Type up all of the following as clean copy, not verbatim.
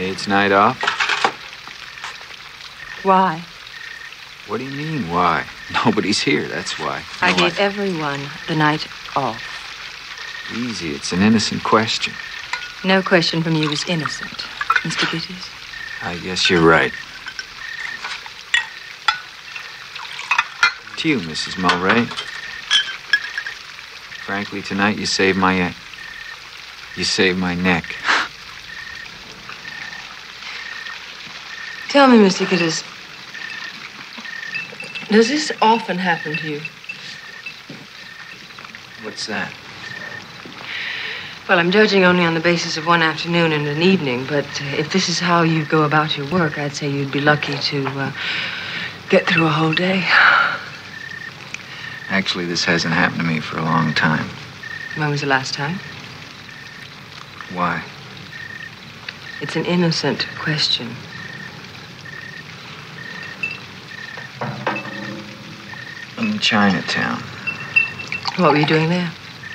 Hey, it's night off? Why? What do you mean, why? Nobody's here, that's why. I gave everyone the night off. Easy, it's an innocent question. No question from you is innocent, Mr. Gittes. I guess you're right. To you, Mrs. Mulray. Frankly, tonight you saved my neck. Tell me, Mr. Gittes, does this often happen to you? What's that? Well, I'm judging only on the basis of one afternoon and an evening, but if this is how you go about your work, I'd say you'd be lucky to get through a whole day. Actually, this hasn't happened to me for a long time. When was the last time? Why? It's an innocent question. In Chinatown. What were you doing there?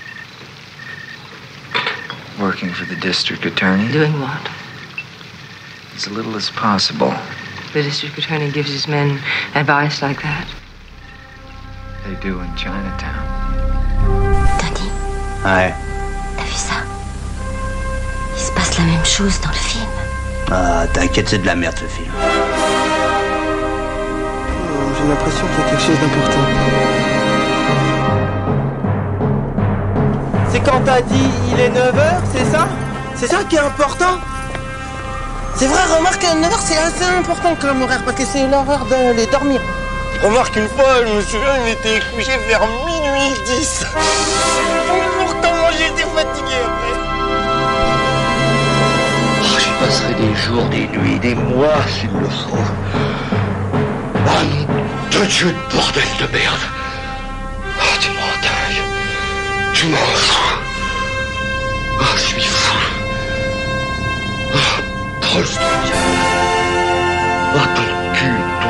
Working for the district attorney. Doing what? As little as possible. The district attorney gives his men advice like that? They do in Chinatown. Tony. Ouais. T'as vu ça? Il se passe la même chose dans le film. Ah, t'inquiète, c'est de la merde ce film. J'ai l'impression qu'il y a quelque chose d'important. C'est quand t'as dit il est 9h, c'est ça? C'est ça qui est important? C'est vrai, remarque, 9h c'est assez important comme horaire parce que c'est l'heure d'aller dormir. Remarque, une fois, je me souviens, il était couché vers minuit 10. Pourtant, moi j'étais fatigué après. Oh, j'y passerai des jours, des nuits, des mois s'il le faut. Ah non, de Dieu de bordel de merde. Oh, tu m'en dingue. Tu m'en fous. Oh, je suis fou. Oh, Prost. Oh, ton cul.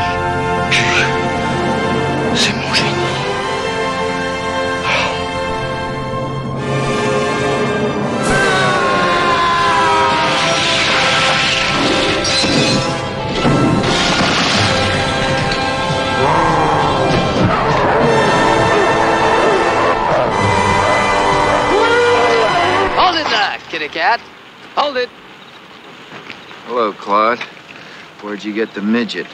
C'est mon génie. Hold it there, kitty cat. Hold it. Hello, Claude. Where'd you get the midget?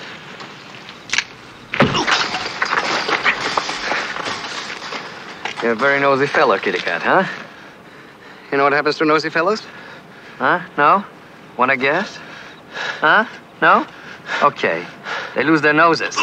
You're a very nosy fellow, kitty cat, huh? You know what happens to nosy fellows? Huh? No? Wanna guess? Huh? No? Okay. They lose their noses.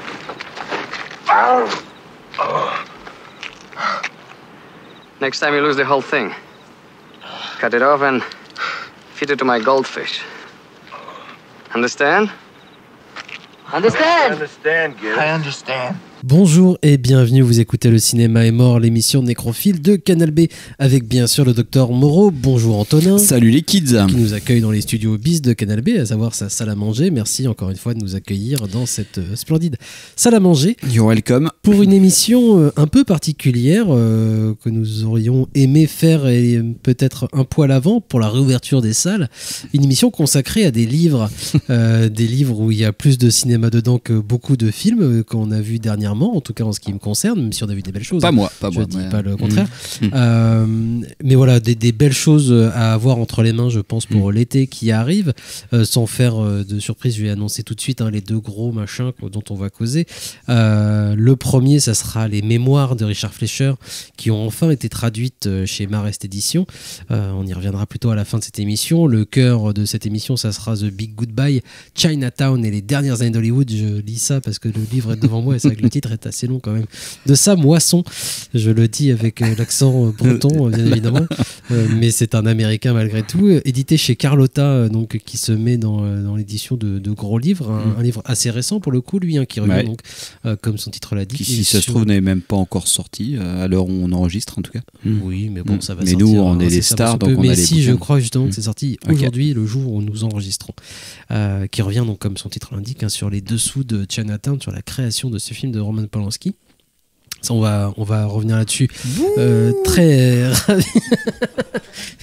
Next time you lose the whole thing. Cut it off and feed it to my goldfish. Understand? Understand? I understand. Bonjour et bienvenue, vous écoutez Le Cinéma est mort, l'émission nécrophile de Canal B avec bien sûr le docteur Moreau. Bonjour Antonin. Salut les kids. Qui nous accueille dans les studios bis de Canal B, à savoir sa salle à manger. Merci encore une fois de nous accueillir dans cette splendide salle à manger. You're welcome. Pour une émission un peu particulière que nous aurions aimé faire et peut-être un poil avant pour la réouverture des salles. Une émission consacrée à des livres où il y a plus de cinéma dedans que beaucoup de films qu'on a vus dernièrement. En tout cas en ce qui me concerne, même si on a vu des belles choses. Pas moi. Je dis pas le contraire. Mais voilà, des belles choses à avoir entre les mains, je pense, pour l'été qui arrive. Sans faire de surprise, je vais annoncer tout de suite les deux gros machins dont on va causer. Le premier, ça sera les mémoires de Richard Fleischer qui ont enfin été traduites chez Marest Éditions. On y reviendra plutôt à la fin de cette émission. Le cœur de cette émission, ça sera The Big Goodbye, Chinatown et les dernières années d'Hollywood. Je lis ça parce que le livre est devant moi et c'est vrai que le titre est assez long quand même. De sa moisson, je le dis avec l'accent breton bien évidemment, mais c'est un américain malgré tout, édité chez Carlotta, donc qui se met dans l'édition de gros livres, un livre assez récent pour le coup, lui, qui revient donc comme son titre l'a dit. Qui, si ça se trouve, n'est même pas encore sorti à l'heure où on enregistre en tout cas. Oui, mais bon, ça va mais sortir. Mais nous, on est des stars, donc on a les si, bouquins. je crois justement que c'est sorti aujourd'hui, le jour où nous enregistrons, qui revient donc comme son titre l'indique sur les dessous de Chinatown, sur la création de ce film de Roman Polanski. Ça, on va revenir là-dessus. Très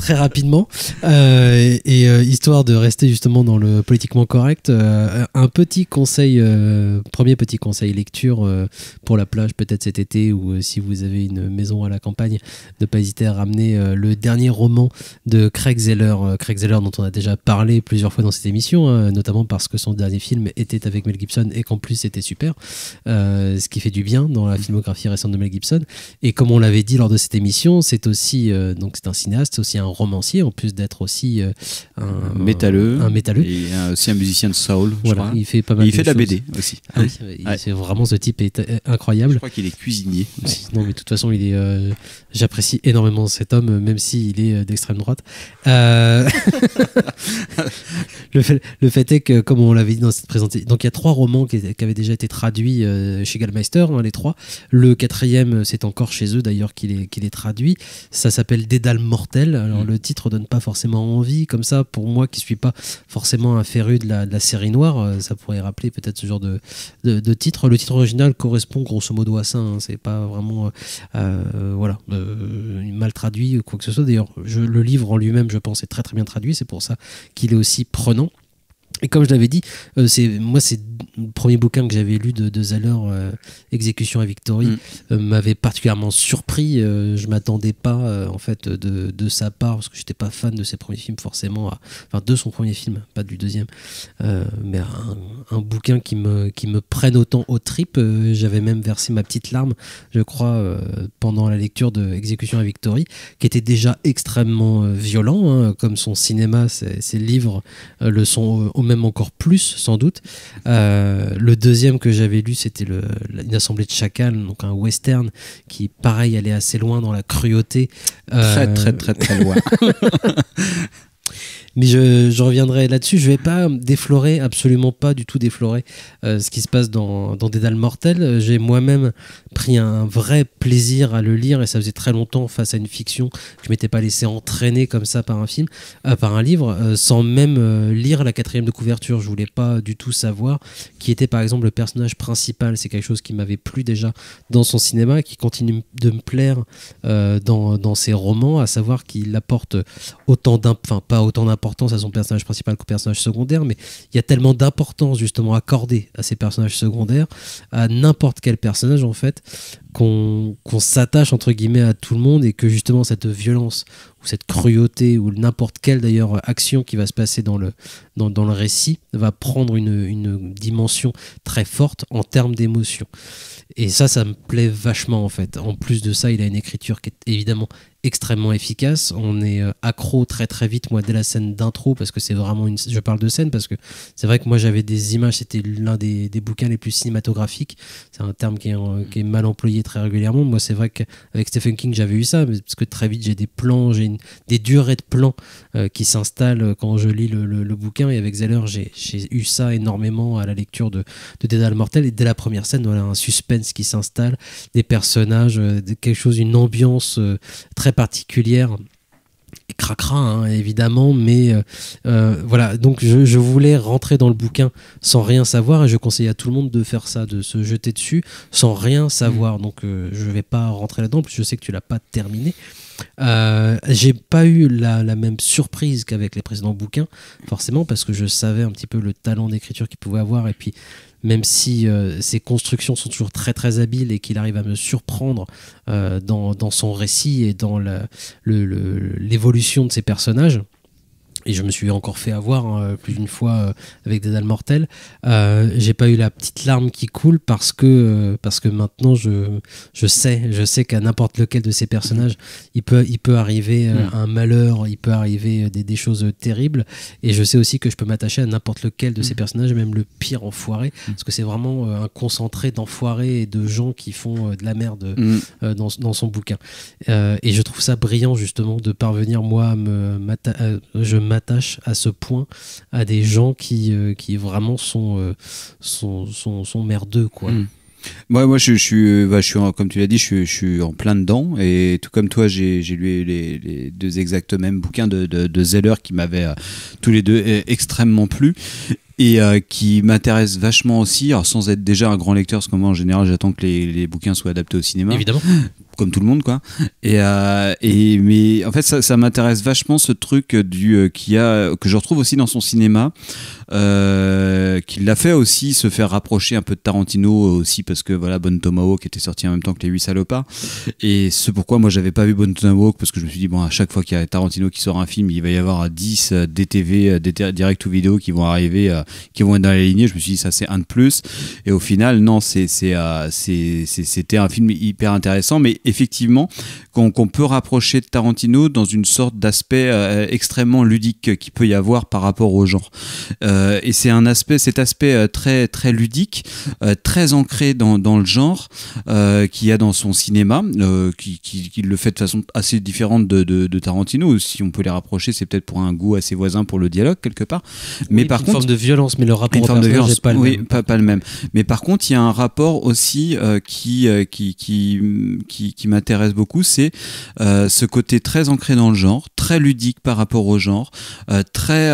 très rapidement. Histoire de rester justement dans le politiquement correct, un petit conseil, premier petit conseil lecture pour la plage peut-être cet été, ou si vous avez une maison à la campagne, ne pas hésiter à ramener le dernier roman de Craig Zeller. Craig Zeller dont on a déjà parlé plusieurs fois dans cette émission, notamment parce que son dernier film était avec Mel Gibson et qu'en plus c'était super, ce qui fait du bien dans la filmographie récente de Mel Gibson. Et comme on l'avait dit lors de cette émission, c'est aussi donc c'est un cinéaste, c'est aussi un romancier, en plus d'être aussi un métalleux et aussi un musicien de soul. Voilà, il fait pas mal. Et il fait de la choses. BD aussi. Ah oui, c'est vraiment, ce type est incroyable. Je crois qu'il est cuisinier aussi. Non, mais de toute façon, il est. J'apprécie énormément cet homme, même s'il est d'extrême droite. Le fait est que, comme on l'avait dit dans cette présentation, donc il y a 3 romans qui avaient déjà été traduits chez Gallmeister, les 3. Le 4e, c'est encore chez eux d'ailleurs qu'il est traduit. Ça s'appelle Dédale mortel. Alors le titre donne pas forcément envie, comme ça, pour moi qui suis pas forcément un féru de la série noire, ça pourrait rappeler peut-être ce genre de titre. Le titre original correspond grosso modo à ça, hein. C'est pas vraiment mal traduit ou quoi que ce soit. D'ailleurs, le livre en lui-même, je pense, est très très bien traduit, c'est pour ça qu'il est aussi prenant. Et comme je l'avais dit, c'est le premier bouquin que j'avais lu de Zeller, Exécution à Victory, m'avait particulièrement surpris. Je m'attendais pas en fait de sa part, parce que j'étais pas fan de ses premiers films forcément, enfin de son premier film, pas du deuxième, mais un bouquin qui me prenne autant aux tripes. J'avais même versé ma petite larme, je crois, pendant la lecture de Exécution à Victory, qui était déjà extrêmement violent, hein, comme son cinéma, ses livres le sont au même encore plus sans doute. Le deuxième que j'avais lu, c'était une assemblée de chacals, donc un western qui pareil allait assez loin dans la cruauté, très très très très loin. Mais je reviendrai là-dessus. Je vais pas déflorer, absolument pas du tout déflorer ce qui se passe dans Dédale mortel. J'ai moi-même pris un vrai plaisir à le lire, et ça faisait très longtemps, face à une fiction, que je m'étais pas laissé entraîner comme ça par un livre, sans même lire la 4e de couverture. Je voulais pas du tout savoir qui était par exemple le personnage principal. C'est quelque chose qui m'avait plu déjà dans son cinéma, qui continue de me plaire dans ses romans, à savoir qu'il apporte pas autant d'importance à son personnage principal qu'au personnage secondaire, mais il y a tellement d'importance justement accordée à ces personnages secondaires, à n'importe quel personnage en fait, qu'on s'attache entre guillemets à tout le monde, et que justement cette violence ou cette cruauté ou n'importe quelle d'ailleurs action qui va se passer dans le récit va prendre une dimension très forte en termes d'émotion. Et ça me plaît vachement en fait. En plus de ça, il a une écriture qui est évidemment extrêmement efficace. On est accro très très vite, moi, dès la scène d'intro, parce que c'est vraiment je parle de scène parce que c'est vrai que moi j'avais des images, c'était l'un des bouquins les plus cinématographiques. C'est un terme qui est mal employé très régulièrement. Moi, c'est vrai qu'avec Stephen King j'avais eu ça, parce que très vite j'ai des plans, des durées de plans qui s'installent quand je lis le bouquin, et avec Zeller j'ai eu ça énormément à la lecture de Dédale mortel. Et dès la première scène, voilà, un suspense qui s'installe, des personnages, quelque chose, une ambiance très particulière, et cracra hein, évidemment, mais voilà, donc je voulais rentrer dans le bouquin sans rien savoir, et je conseille à tout le monde de faire ça, de se jeter dessus sans rien savoir. Donc je vais pas rentrer là-dedans, parce que je sais que tu l'as pas terminé. J'ai pas eu la même surprise qu'avec les précédents bouquins, forcément, parce que je savais un petit peu le talent d'écriture qu'il pouvait avoir, et puis même si ses constructions sont toujours très très habiles, et qu'il arrive à me surprendre dans son récit et dans l'évolution de ses personnages. Et je me suis encore fait avoir plus d'une fois avec Dédale mortel. J'ai pas eu la petite larme qui coule, parce que maintenant je sais qu'à n'importe lequel de ces personnages il peut arriver un malheur, il peut arriver des choses terribles, et je sais aussi que je peux m'attacher à n'importe lequel de ces personnages, même le pire enfoiré, parce que c'est vraiment un concentré d'enfoirés et de gens qui font de la merde dans son bouquin. Et je trouve ça brillant justement de parvenir, moi, je m'attache à ce point à des gens qui vraiment sont merdeux, quoi. Moi je suis comme tu l'as dit, je suis en plein dedans, et tout comme toi j'ai lu les deux exacts mêmes bouquins de Zeller, qui m'avaient tous les deux extrêmement plu, et qui m'intéresse vachement aussi, alors sans être déjà un grand lecteur, parce que moi en général j'attends que les bouquins soient adaptés au cinéma. Évidemment. comme tout le monde quoi. Mais en fait ça m'intéresse vachement ce truc que je retrouve aussi dans son cinéma, qu'il l'a fait aussi se faire rapprocher un peu de Tarantino aussi, parce que voilà, Bone Tomahawk était sorti en même temps que Les 8 salopards, et c'est pourquoi moi j'avais pas vu Bone Tomahawk, parce que je me suis dit bon, à chaque fois qu'il y a Tarantino qui sort un film, il va y avoir 10 DTV direct to vidéo qui vont arriver, qui vont être dans la lignée. Je me suis dit ça c'est un de plus, et au final non, c'était un film hyper intéressant, mais effectivement qu'on peut rapprocher de Tarantino dans une sorte d'aspect extrêmement ludique qu'il peut y avoir par rapport au genre, et c'est cet aspect très très ludique, très ancré dans le genre, qu'il y a dans son cinéma, qui le fait de façon assez différente de Tarantino. Si on peut les rapprocher, c'est peut-être pour un goût assez voisin pour le dialogue quelque part, mais par contre, une forme de violence, mais le rapport au personnage n'est pas le même. Pas le même. Mais par contre, il y a un rapport aussi qui m'intéresse beaucoup, c'est ce côté très ancré dans le genre, très ludique par rapport au genre, très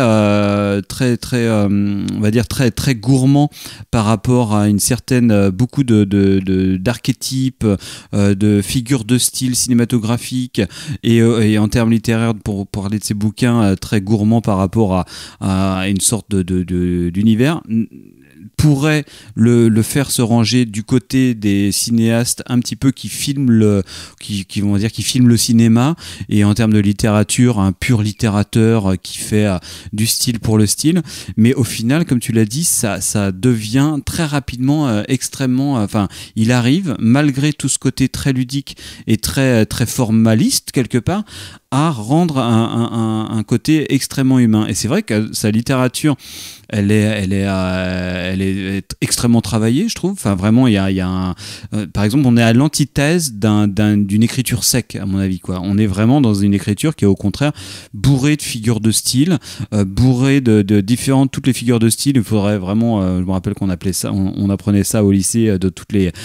on va dire très gourmand par rapport à une certaine beaucoup d'archétypes, de figures de style cinématographique, et en termes littéraires, pour parler de ses bouquins, très gourmand par rapport à une sorte d'univers, pourrait le faire se ranger du côté des cinéastes un petit peu qui filment le cinéma, et en termes de littérature, un pur littérateur qui fait du style pour le style. Mais au final, comme tu l'as dit, ça devient très rapidement extrêmement, enfin, il arrive, malgré tout ce côté très ludique et très très formaliste quelque part, à rendre un côté extrêmement humain. Et c'est vrai que sa littérature, elle est extrêmement travaillée, je trouve. Enfin, vraiment, il y a par exemple, on est à l'antithèse d'une écriture sec, à mon avis, quoi. On est vraiment dans une écriture qui est au contraire bourrée de figures de style, bourrée de différentes, toutes les figures de style. Il faudrait vraiment, je me rappelle qu'on appelait ça, on apprenait ça au lycée, de toutes les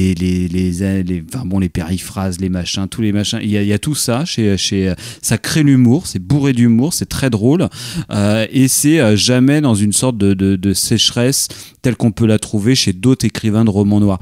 périphrases, les machins, tous les machins. Il y a tout ça ça crée l'humour, c'est bourré d'humour, c'est très drôle, et c'est jamais dans une sorte de sécheresse telle qu'on peut la trouver chez d'autres écrivains de romans noirs.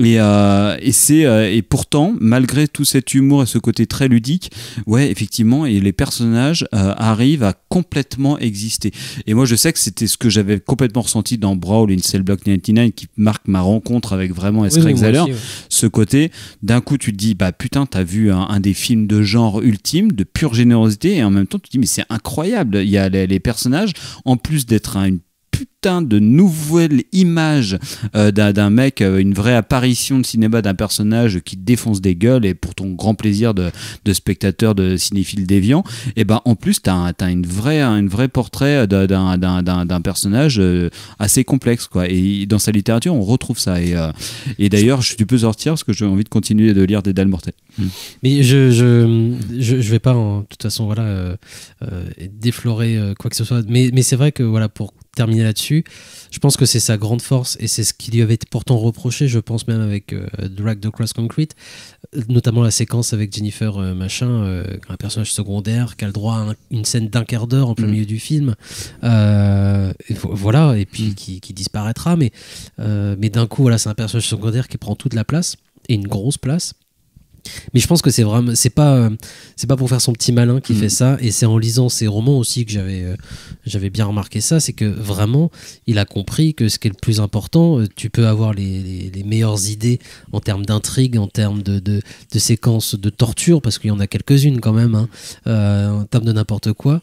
Et pourtant, malgré tout cet humour et ce côté très ludique, ouais, effectivement, et les personnages arrivent à complètement exister. Et moi, je sais que c'était ce que j'avais complètement ressenti dans Brawl in Cell Block 99, qui marque ma rencontre avec vraiment S. Craig Zahler. Ce côté, d'un coup, tu te dis, bah putain, t'as vu un des films de genre ultime, de pure générosité, et en même temps, tu te dis, mais c'est incroyable. Il y a les personnages, en plus d'être une putain de nouvelle image d'un mec, une vraie apparition de cinéma d'un personnage qui défonce des gueules, et pour ton grand plaisir de spectateur, de cinéphile déviant, et ben en plus t'as une vraie portrait d'un personnage assez complexe, quoi. Et dans sa littérature on retrouve ça, et d'ailleurs tu peux sortir parce que j'ai envie de continuer de lire des Dalles mortelles. Mais je vais pas de toute façon déflorer quoi que ce soit, mais c'est vrai que voilà, pour terminer là-dessus, je pense que c'est sa grande force, et c'est ce qui lui avait été pourtant reproché, je pense, même avec Drag Across Concrete, notamment la séquence avec Jennifer un personnage secondaire qui a le droit à une scène d'1 quart d'heure en plein milieu du film, voilà, et puis qui disparaîtra, mais d'un coup, voilà, c'est un personnage secondaire qui prend toute la place, et une grosse place. Mais je pense que c'est pas pour faire son petit malin qui fait ça, et c'est en lisant ses romans aussi que j'avais bien remarqué ça, c'est que vraiment il a compris que ce qui est le plus important, tu peux avoir les meilleures idées en termes d'intrigue, en termes de séquences de torture, parce qu'il y en a quelques-unes quand même, en termes de n'importe quoi,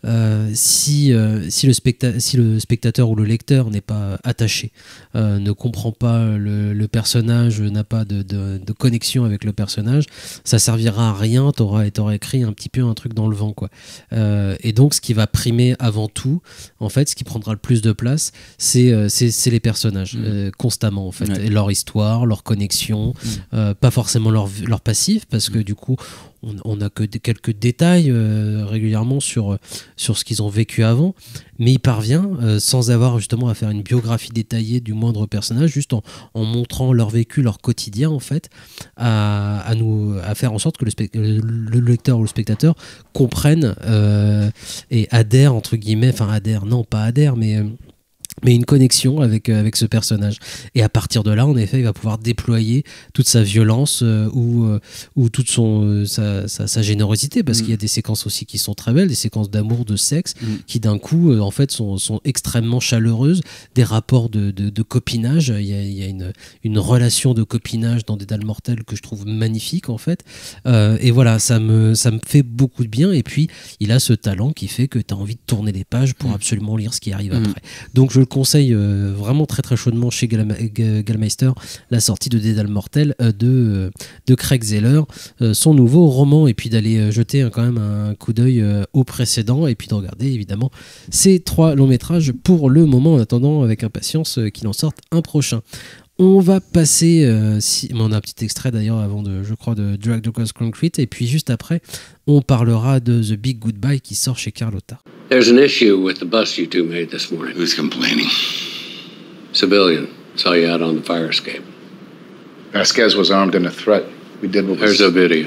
si le spectateur ou le lecteur n'est pas attaché, ne comprend pas le personnage, n'a pas de connexion avec le personnage, ça servira à rien, t'auras écrit un petit peu un truc dans le vent, quoi. Et donc ce qui va primer avant tout, en fait, ce qui prendra le plus de place, c'est les personnages, constamment, en fait, et leur histoire, leur connexion, pas forcément leur passif, parce que du coup on n'a que quelques détails régulièrement sur ce qu'ils ont vécu avant, mais il parvient, sans avoir justement à faire une biographie détaillée du moindre personnage, juste en montrant leur vécu, leur quotidien, en fait, à faire en sorte que le lecteur ou le spectateur comprenne et adhère, entre guillemets, enfin adhère, non pas adhère, mais mais une connexion avec ce personnage. Et à partir de là, en effet, il va pouvoir déployer toute sa violence ou toute sa générosité, parce qu'il y a des séquences aussi qui sont très belles, des séquences d'amour, de sexe, qui d'un coup, en fait, sont extrêmement chaleureuses, des rapports de copinage. Il y a une relation de copinage dans Dédale mortel que je trouve magnifique, en fait. Et voilà, ça me fait beaucoup de bien. Et puis, il a ce talent qui fait que tu as envie de tourner les pages pour absolument lire ce qui arrive après. Donc, je le conseille vraiment très très chaudement chez Gallmeister, la sortie de Dédale mortel de Craig Zeller, son nouveau roman, et puis d'aller jeter quand même un coup d'œil au précédent, et puis de regarder évidemment ces 3 longs métrages pour le moment, en attendant avec impatience qu'il en sorte un prochain. On va passer, on a un petit extrait d'ailleurs avant de Drag the Cross Concrete, et puis juste après, on parlera de The Big Goodbye qui sort chez Carlotta. There's an issue with the bust you two made this morning. Who's complaining? Civilian. Saw you out on the fire escape. Vasquez was armed and a threat. We did what was... There's a video.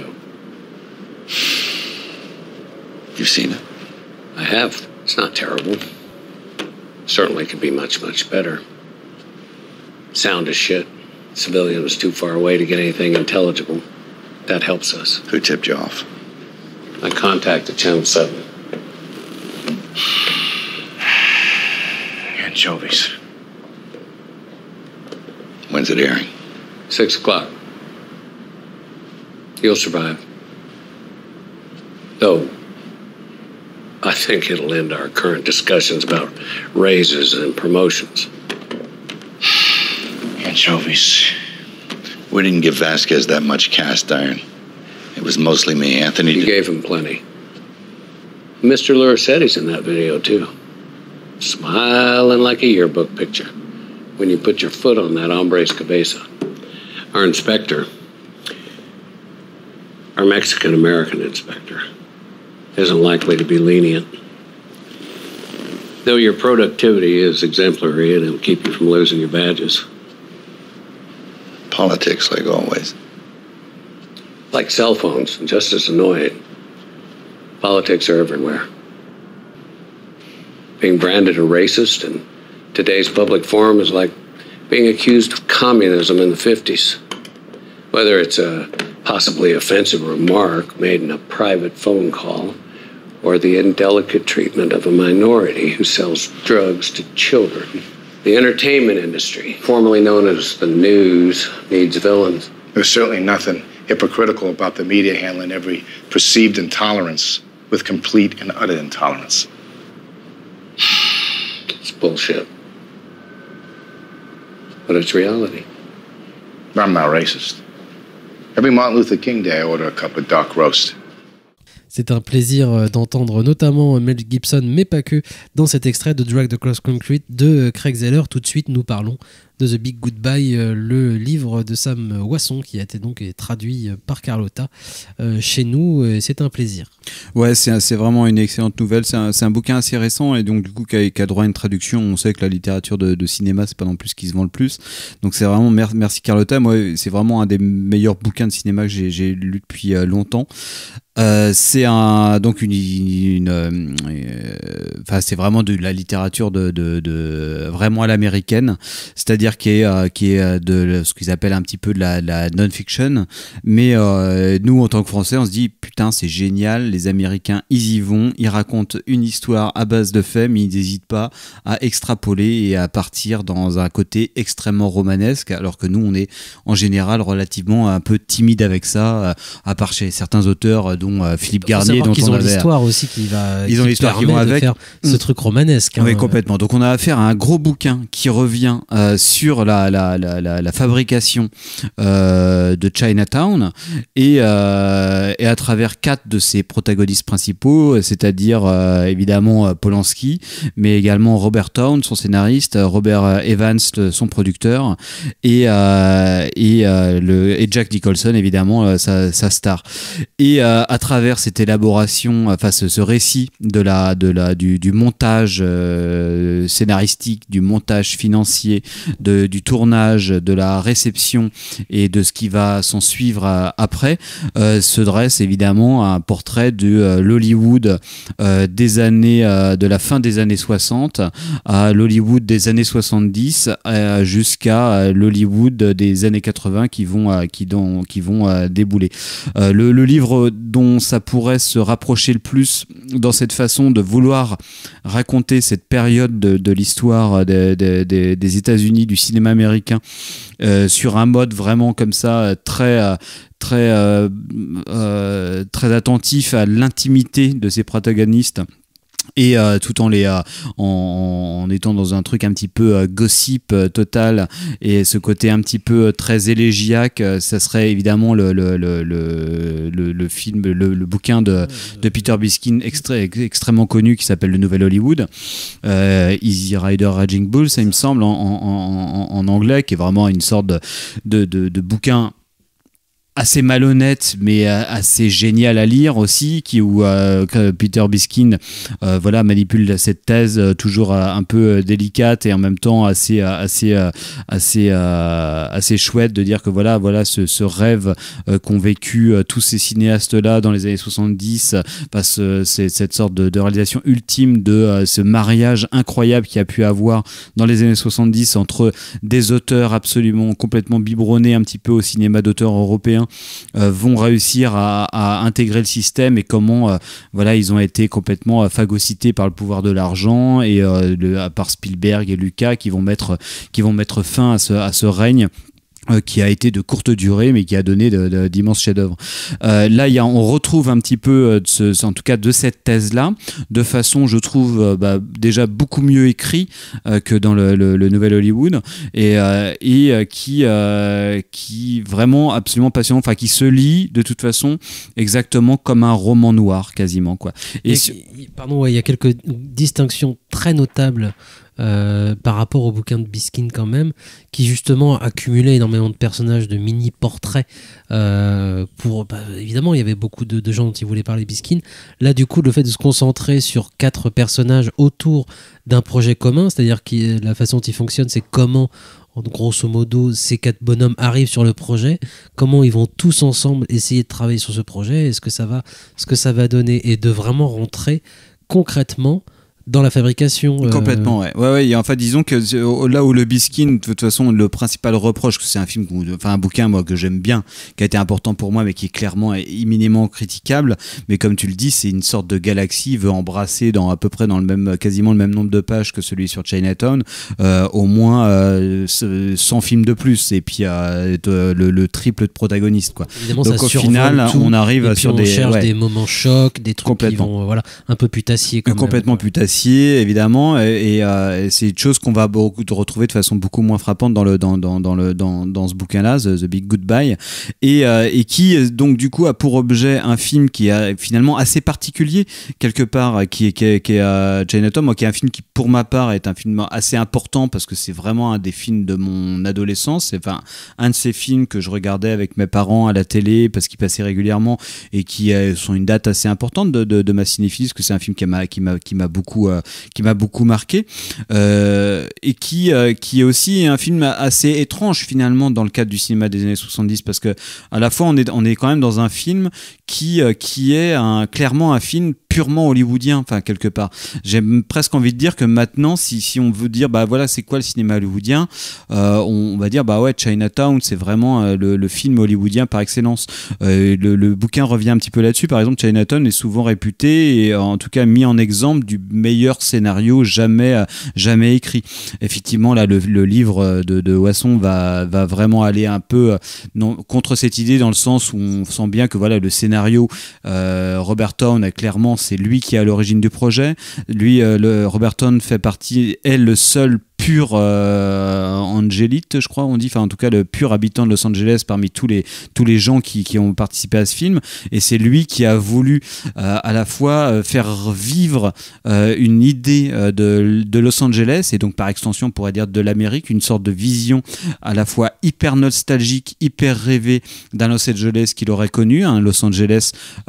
You've seen it? I have. It's not terrible. Certainly could be much, much better. Sound as shit. Civilian was too far away to get anything intelligible. That helps us. Who tipped you off? I contacted Channel 7. Anchovies. When's it airing? 6 o'clock. You'll survive. Though, I think it'll end our current discussions about raises and promotions. Anchovies. We didn't give Vasquez that much cast iron. It was mostly me. Anthony... You gave him plenty. Mr. Lurisetti's in that video, too. Smiling like a yearbook picture when you put your foot on that hombre's cabeza. Our inspector, our Mexican-American inspector, isn't likely to be lenient. Though your productivity is exemplary and it'll keep you from losing your badges. Politics, like always. Like cell phones, just as annoying. Politics are everywhere. Being branded a racist in today's public forum is like being accused of communism in the 50s. Whether it's a possibly offensive remark made in a private phone call, or the indelicate treatment of a minority who sells drugs to children. The entertainment industry, formerly known as the news, needs villains. There's certainly nothing hypocritical about the media handling every perceived intolerance with complete and utter intolerance. It's bullshit. But it's reality. I'm not racist. Every Martin Luther King Day, I order a cup of dark roast. C'est un plaisir d'entendre notamment Mel Gibson, mais pas que, dans cet extrait de Drag the Cross Concrete de Craig Zeller. Tout de suite, nous parlons de The Big Goodbye, le livre de Sam Wasson qui a été donc traduit par Carlotta chez nous. C'est un plaisir. Ouais, c'est vraiment une excellente nouvelle. C'est un bouquin assez récent et donc du coup qui a droit à une traduction. On sait que la littérature de cinéma, c'est pas non plus ce qui se vend le plus. Donc c'est vraiment merci Carlotta. Moi, c'est vraiment un des meilleurs bouquins de cinéma que j'ai lu depuis longtemps. C'est donc c'est vraiment de la littérature de vraiment à l'américaine, c'est-à-dire qui est de ce qu'ils appellent un petit peu de la non-fiction, mais nous en tant que Français on se dit putain c'est génial, les Américains ils y vont, ils racontent une histoire à base de faits mais ils n'hésitent pas à extrapoler et à partir dans un côté extrêmement romanesque, alors que nous on est en général relativement un peu timide avec ça, à part chez certains auteurs dont Philippe Garnier, dont ils ont l'histoire aussi qui ont l'histoire qui vont avec faire ce truc romanesque. Oui, complètement. Donc on a affaire à un gros bouquin qui revient sur la fabrication de Chinatown et à travers 4 de ses protagonistes principaux, c'est-à-dire évidemment Polanski, mais également Robert Towne, son scénariste, Robert Evans, son producteur, et Jack Nicholson, évidemment, sa star. Et à travers cette élaboration, ce récit du du montage scénaristique, du montage financier, du tournage, de la réception et de ce qui va s'en suivre après, se dresse évidemment un portrait de l'Hollywood des années de la fin des années 60 à l'Hollywood des années 70 jusqu'à l'Hollywood des années 80 qui vont débouler. Le livre dont ça pourrait se rapprocher le plus dans cette façon de vouloir raconter cette période de l'histoire des États-Unis, du cinéma américain, sur un mode vraiment comme ça très attentif à l'intimité de ses protagonistes. Et tout en étant dans un truc un petit peu gossip total, et ce côté un petit peu très élégiaque, ça serait évidemment le film, le bouquin de Peter Biskind extrêmement connu qui s'appelle Le Nouvel Hollywood, Easy Rider Raging Bull, ça il me semble en anglais, qui est vraiment une sorte de bouquin assez malhonnête mais assez génial à lire aussi, où Peter Biskind manipule cette thèse toujours un peu délicate et en même temps assez chouette, de dire que voilà ce rêve qu'ont vécu tous ces cinéastes là dans les années 70, parce que c'est cette sorte de réalisation ultime de ce mariage incroyable qu'il y a pu avoir dans les années 70 entre des auteurs absolument complètement biberonnés un petit peu au cinéma d'auteur européen, vont réussir à intégrer le système, et comment ils ont été complètement phagocytés par le pouvoir de l'argent et par Spielberg et Lucas qui vont mettre fin à ce règne qui a été de courte durée mais qui a donné d'immenses chefs-d'œuvre. Là on retrouve un petit peu en tout cas de cette thèse-là, de façon, je trouve, déjà beaucoup mieux écrit que dans le Nouvel Hollywood, et qui vraiment absolument passionnant, enfin qui se lit de toute façon exactement comme un roman noir quasiment, quoi. Et il y a quelques distinctions très notables par rapport au bouquin de Biskind quand même, qui justement accumulait énormément de personnages, de mini-portraits évidemment il y avait beaucoup de gens dont il voulait parler, Biskind. Là du coup, le fait de se concentrer sur 4 personnages autour d'un projet commun, c'est-à-dire que la façon dont il fonctionne, c'est comment grosso modo ces 4 bonhommes arrivent sur le projet, comment ils vont tous ensemble essayer de travailler sur ce projet, et ce que ça va donner, et de vraiment rentrer concrètement dans la fabrication. Complètement, ouais. Et en fait, disons que là où le Biskind, de toute façon, le principal reproche, que c'est un bouquin, moi, que j'aime bien, qui a été important pour moi, mais qui est clairement éminemment critiquable. Mais comme tu le dis, c'est une sorte de galaxie, il veut embrasser quasiment le même nombre de pages que celui sur Chinatown, au moins 100 films de plus, et puis le triple de protagonistes, quoi. Évidemment, donc ça au final, tout, on arrive sur on cherche des moments chocs, des trucs qui vont un peu putassiers. Complètement putassiers, évidemment, et c'est une chose qu'on va retrouver de façon beaucoup moins frappante dans ce bouquin-là, The Big Goodbye, et qui donc du coup a pour objet un film qui est finalement assez particulier quelque part, qui est Chinatown, moi, qui est un film qui pour ma part est un film assez important, parce que c'est vraiment un des films de mon adolescence. C'est un de ces films que je regardais avec mes parents à la télé parce qu'il passait régulièrement, et qui sont une date assez importante de ma cinéphilie, parce que c'est un film qui m'a beaucoup marqué, et qui est aussi un film assez étrange finalement dans le cadre du cinéma des années 70, parce que à la fois on est quand même dans un film qui est clairement un film purement hollywoodien, enfin quelque part. J'ai presque envie de dire que maintenant, si on veut dire c'est quoi le cinéma hollywoodien, on va dire Chinatown, c'est vraiment le film hollywoodien par excellence. Le bouquin revient un petit peu là-dessus. Par exemple, Chinatown est souvent réputé, et en tout cas mis en exemple, du meilleur scénario jamais écrit. Effectivement, là le livre de Wasson va vraiment aller un peu contre cette idée, dans le sens où on sent bien que le scénario, Robert Towne, clairement c'est lui qui est à l'origine du projet. Lui, Robert Towne fait partie, est le seul pur Angelite, je crois on dit, enfin en tout cas le pur habitant de Los Angeles parmi tous les gens qui ont participé à ce film, et c'est lui qui a voulu à la fois faire vivre une idée de Los Angeles, et donc par extension on pourrait dire de l'Amérique, une sorte de vision à la fois hyper nostalgique, hyper rêvée d'un Los Angeles qu'il aurait connu, un Los Angeles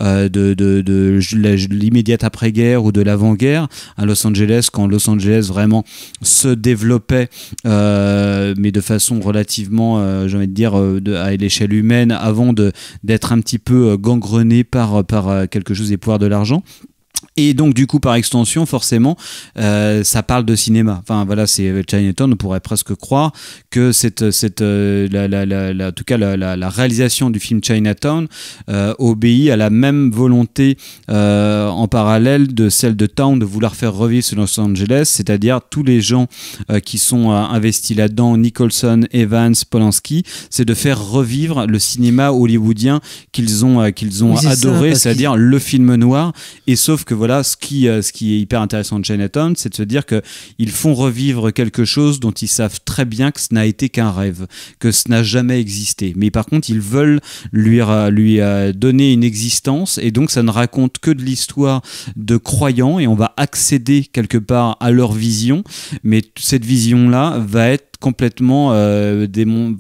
de l'immédiate après-guerre ou de l'avant-guerre, un Los Angeles quand Los Angeles vraiment se développait mais de façon relativement j'ai envie de dire à l'échelle humaine, avant d'être un petit peu gangrené par quelque chose des pouvoirs de l'argent. Et donc du coup par extension forcément ça parle de cinéma. Enfin voilà, c'est Chinatown, on pourrait presque croire que en tout cas la réalisation du film Chinatown obéit à la même volonté en parallèle de celle de Town de vouloir faire revivre ce Los Angeles, c'est-à-dire tous les gens qui sont investis là-dedans, Nicholson, Evans, Polanski, c'est de faire revivre le cinéma hollywoodien qu'ils ont Oui, adoré, c'est-à-dire le film noir. Et sauf que voilà, ce qui est hyper intéressant de Chinatown, c'est de se dire qu'ils font revivre quelque chose dont ils savent très bien que ce n'a été qu'un rêve, que ce n'a jamais existé. Mais par contre, ils veulent lui donner une existence, et donc ça ne raconte que de l'histoire de croyants, et on va accéder quelque part à leur vision, mais cette vision-là va être complètement il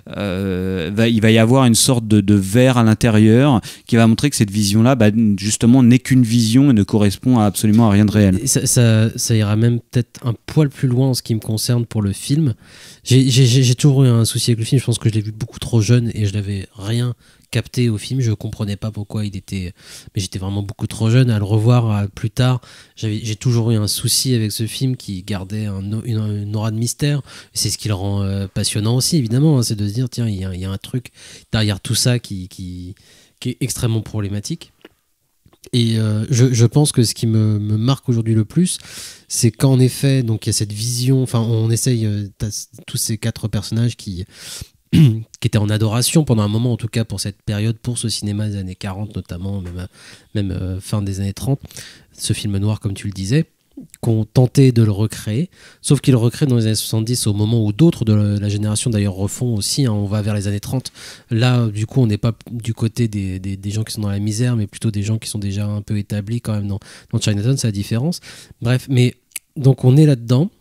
va y avoir une sorte de verre à l'intérieur qui va montrer que cette vision-là justement n'est qu'une vision et ne correspond absolument à rien de réel. Ça ira même peut-être un poil plus loin en ce qui me concerne pour le film. J'ai toujours eu un souci avec le film, je pense que je l'ai vu beaucoup trop jeune et je n'avais rien capté au film, je comprenais pas pourquoi il était, mais j'étais vraiment beaucoup trop jeune. À le revoir plus tard, j'ai toujours eu un souci avec ce film qui gardait une aura de mystère. C'est ce qui le rend passionnant aussi, évidemment, hein, c'est de se dire tiens, il y a un truc derrière tout ça qui est extrêmement problématique. Et je pense que ce qui me marque aujourd'hui le plus, c'est qu'en effet, donc il y a cette vision, enfin on essaye, tous ces 4 personnages qui étaient en adoration pendant un moment, en tout cas pour cette période, pour ce cinéma des années 40 notamment, même fin des années 30, ce film noir comme tu le disais, qu'on tentait de le recréer, sauf qu'ils le recréent dans les années 70 au moment où d'autres de la génération d'ailleurs refont aussi, hein, on va vers les années 30, là du coup on n'est pas du côté des gens qui sont dans la misère, mais plutôt des gens qui sont déjà un peu établis quand même dans Chinatown, c'est la différence. Bref, mais donc on est là-dedans,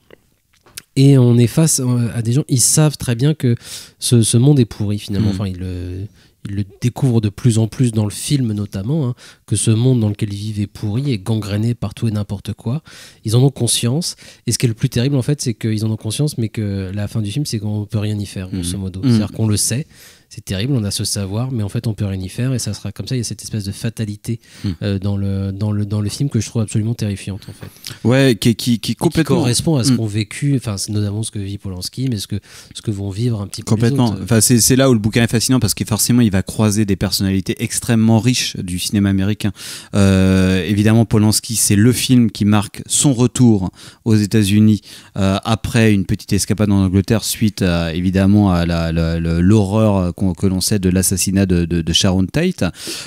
et on est face à des gens, ils savent très bien que ce monde est pourri finalement. Enfin, ils le découvrent de plus en plus dans le film notamment, hein, que ce monde dans lequel ils vivent est pourri et gangréné par tout et n'importe quoi. Ils en ont conscience, et ce qui est le plus terrible en fait, c'est qu'ils en ont conscience, mais que la fin du film, c'est qu'on peut rien y faire, grosso modo. C'est-à-dire qu'on le sait, c'est terrible, on a ce savoir, mais en fait on peut rien y faire, et ça sera comme ça. Il y a cette espèce de fatalité dans le film que je trouve absolument terrifiante en fait. Ouais, qui complètement correspond à ce qu'ont vécu, enfin c'est notamment ce que vit Polanski, mais ce que vont vivre un petit peu complètement. les autres. Enfin c'est là où le bouquin est fascinant, parce que forcément il va croiser des personnalités extrêmement riches du cinéma américain. Évidemment Polanski, c'est le film qui marque son retour aux États-Unis après une petite escapade en Angleterre suite évidemment à l'horreur que l'on sait de l'assassinat de Sharon Tate.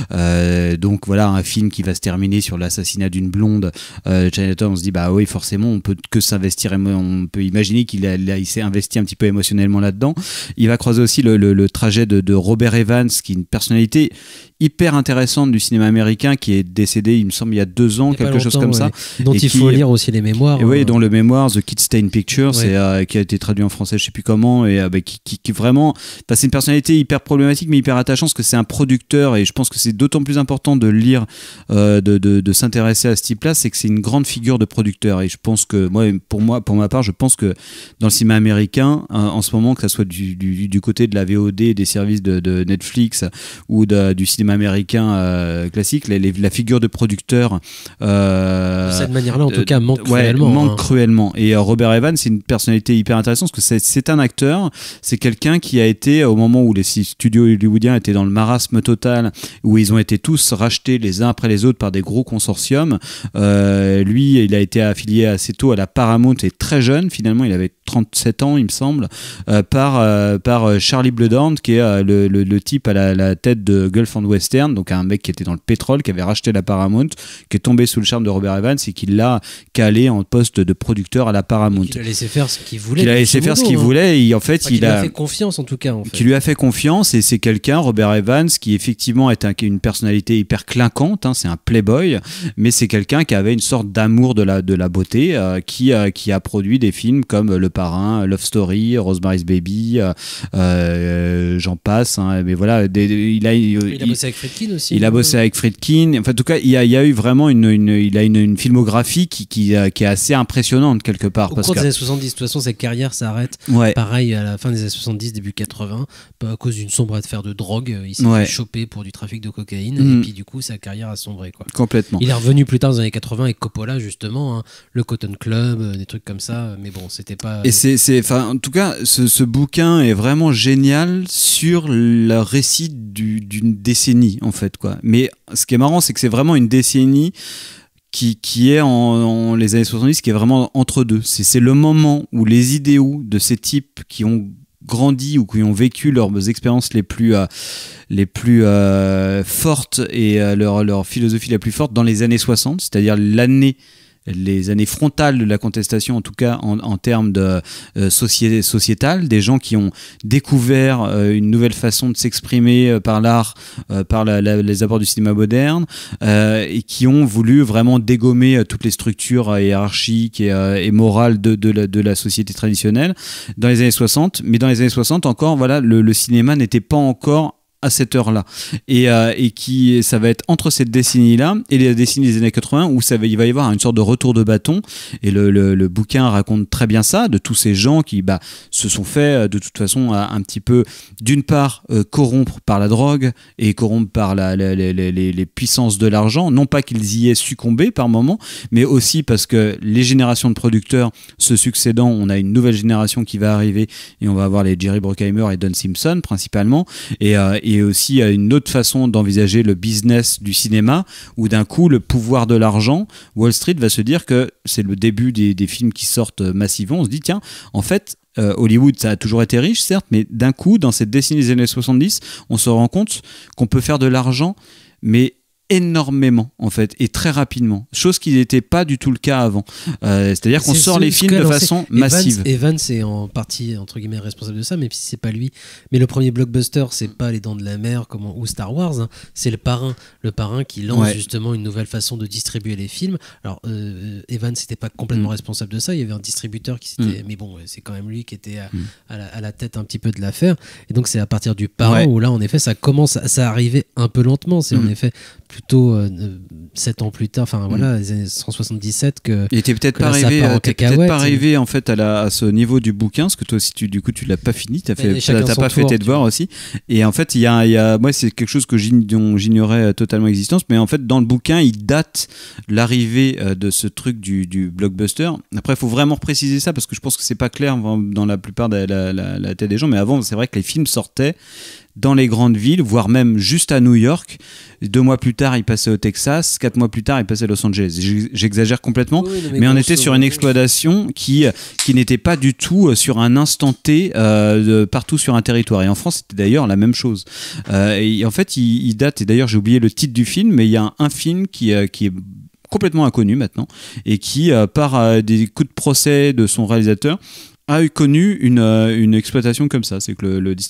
Donc voilà, un film qui va se terminer sur l'assassinat d'une blonde. Chinatown, on se dit bah oui, forcément on peut que s'investir, on peut imaginer il s'est investi un petit peu émotionnellement là-dedans. Il va croiser aussi le trajet de Robert Evans, qui est une personnalité hyper intéressante du cinéma américain, qui est décédé, il me semble, il y a 2 ans, quelque chose comme ça. Dont il faut lire aussi les mémoires. Oui, dont le mémoire, The Kid Stain Picture, qui a été traduit en français, je sais plus comment, et qui vraiment, c'est une personnalité hyper problématique, mais hyper attachante, parce que c'est un producteur, et je pense que c'est d'autant plus important de lire, de s'intéresser à ce type-là, c'est que c'est une grande figure de producteur. Et je pense que, pour ma part, je pense que dans le cinéma américain, en ce moment, que ça soit du côté de la VOD, des services de Netflix, ou du cinéma américain classique, la figure de producteur de cette manière-là en tout cas manque cruellement. Et Robert Evans, c'est une personnalité hyper intéressante, parce que c'est un acteur, c'est quelqu'un qui a été, au moment où les studios hollywoodiens étaient dans le marasme total, où ils ont été tous rachetés les uns après les autres par des gros consortiums, lui il a été affilié assez tôt à la Paramount, et très jeune, finalement il avait 37 ans il me semble, par Charlie Bloodhorn, qui est le type à la tête de Gulf and Western, western, donc un mec qui était dans le pétrole, qui avait racheté la Paramount, qui est tombé sous le charme de Robert Evans et qui l'a calé en poste de producteur à la Paramount. Il a laissé faire ce qu'il voulait. Il a laissé faire ce qu'il voulait et en fait, il a fait confiance en tout cas. Qui lui a fait confiance et c'est quelqu'un, Robert Evans, qui effectivement est une personnalité hyper clinquante, c'est un playboy, mais c'est quelqu'un qui avait une sorte d'amour de la beauté, qui a produit des films comme Le Parrain, Love Story, Rosemary's Baby, j'en passe, mais voilà, il a bossé avec Friedkin aussi. Il a bossé avec Friedkin. Enfin, en tout cas, il y a eu vraiment une filmographie qui est assez impressionnante quelque part. Au cours des années 70, de toute façon, sa carrière s'arrête. Pareil, à la fin des années 70, début 80, à cause d'une sombre affaire de drogue. Il s'est fait choper pour du trafic de cocaïne. Et puis, du coup, sa carrière a sombré. Complètement. Il est revenu plus tard dans les années 80 avec Coppola, justement, le Cotton Club, des trucs comme ça. Mais bon, c'était pas. Et en tout cas, ce bouquin est vraiment génial sur le récit d'une décennie, en fait, quoi. Mais ce qui est marrant, c'est que c'est vraiment une décennie qui est en les années 70, qui est vraiment entre deux. C'est le moment où les idéaux de ces types qui ont grandi ou qui ont vécu leurs expériences les plus fortes et leur philosophie la plus forte dans les années 60, c'est-à-dire les années frontales de la contestation, en tout cas en termes de sociétal, des gens qui ont découvert une nouvelle façon de s'exprimer par l'art, par les apports du cinéma moderne, et qui ont voulu vraiment dégommer toutes les structures hiérarchiques et morales de la société traditionnelle dans les années 60. Mais dans les années 60 encore, voilà, le cinéma n'était pas encore à cette heure-là, et ça va être entre cette décennie-là et la décennie des années 80 où il va y avoir une sorte de retour de bâton, et le bouquin raconte très bien ça, de tous ces gens qui se sont fait de toute façon un petit peu, d'une part, corrompre par la drogue et corrompre par les puissances de l'argent, non pas qu'ils y aient succombé par moment, mais aussi parce que les générations de producteurs se succédant, on a une nouvelle génération qui va arriver et on va avoir les Jerry Bruckheimer et Don Simpson principalement, et aussi une autre façon d'envisager le business du cinéma, où d'un coup le pouvoir de l'argent, Wall Street va se dire que c'est le début des films qui sortent massivement. On se dit tiens, en fait Hollywood ça a toujours été riche certes, mais d'un coup dans cette décennie des années 70 on se rend compte qu'on peut faire de l'argent, mais énormément en fait, et très rapidement, chose qui n'était pas du tout le cas avant, c'est-à-dire qu'on sort les films de façon massive. Evans est en partie entre guillemets responsable de ça, même si c'est pas lui, mais le premier blockbuster c'est pas Les Dents de la Mer ou Star Wars, c'est le parrain qui lance justement une nouvelle façon de distribuer les films. Alors Evans n'était pas complètement responsable de ça, il y avait un distributeur qui s'était mais bon, c'est quand même lui qui était à la tête un petit peu de l'affaire, et donc c'est à partir du parrain où là en effet ça arrivait un peu lentement, c'est en effet plutôt 7 ans plus tard, enfin voilà, les années 177 que. Il était peut-être pas arrivé en fait à ce niveau du bouquin, parce que toi aussi tu l'as pas fini, t'as pas fait tes devoirs aussi. Et en fait il y a moi c'est quelque chose dont j'ignorais totalement l'existence, mais en fait dans le bouquin il date l'arrivée de ce truc du blockbuster. Après il faut vraiment préciser ça parce que je pense que c'est pas clair dans la plupart de la tête des gens, mais avant c'est vrai que les films sortaient dans les grandes villes, voire même juste à New York. 2 mois plus tard, il passait au Texas. 4 mois plus tard, il passait à Los Angeles. J'exagère complètement, mais on était sur une exploitation qui n'était pas du tout sur un instant T partout sur un territoire. Et en France, c'était d'ailleurs la même chose. Et en fait, il date, et d'ailleurs, j'ai oublié le titre du film, mais il y a un film qui est complètement inconnu maintenant, et qui, par des coups de procès de son réalisateur, a connu une exploitation comme ça. C'est que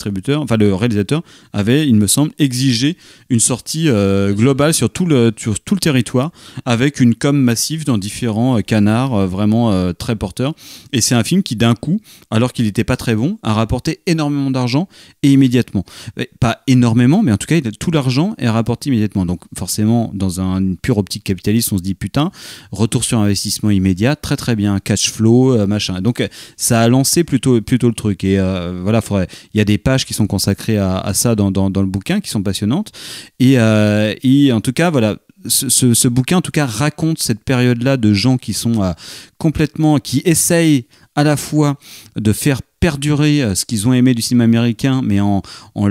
le réalisateur avait, il me semble, exigé une sortie globale sur tout le territoire, avec une com massive dans différents canards vraiment très porteurs. Et c'est un film qui, d'un coup, alors qu'il n'était pas très bon, a rapporté énormément d'argent et immédiatement. Pas énormément, mais en tout cas, tout l'argent est rapporté immédiatement. Donc forcément, dans une pure optique capitaliste, on se dit putain, retour sur investissement immédiat, très très bien, cash flow, machin. Donc ça a lancé plutôt le truc, et voilà, il y a des pages qui sont consacrées à ça dans le bouquin qui sont passionnantes, et en tout cas voilà, ce bouquin en tout cas raconte cette période là de gens qui sont qui essayent à la fois de faire perdurer ce qu'ils ont aimé du cinéma américain, mais en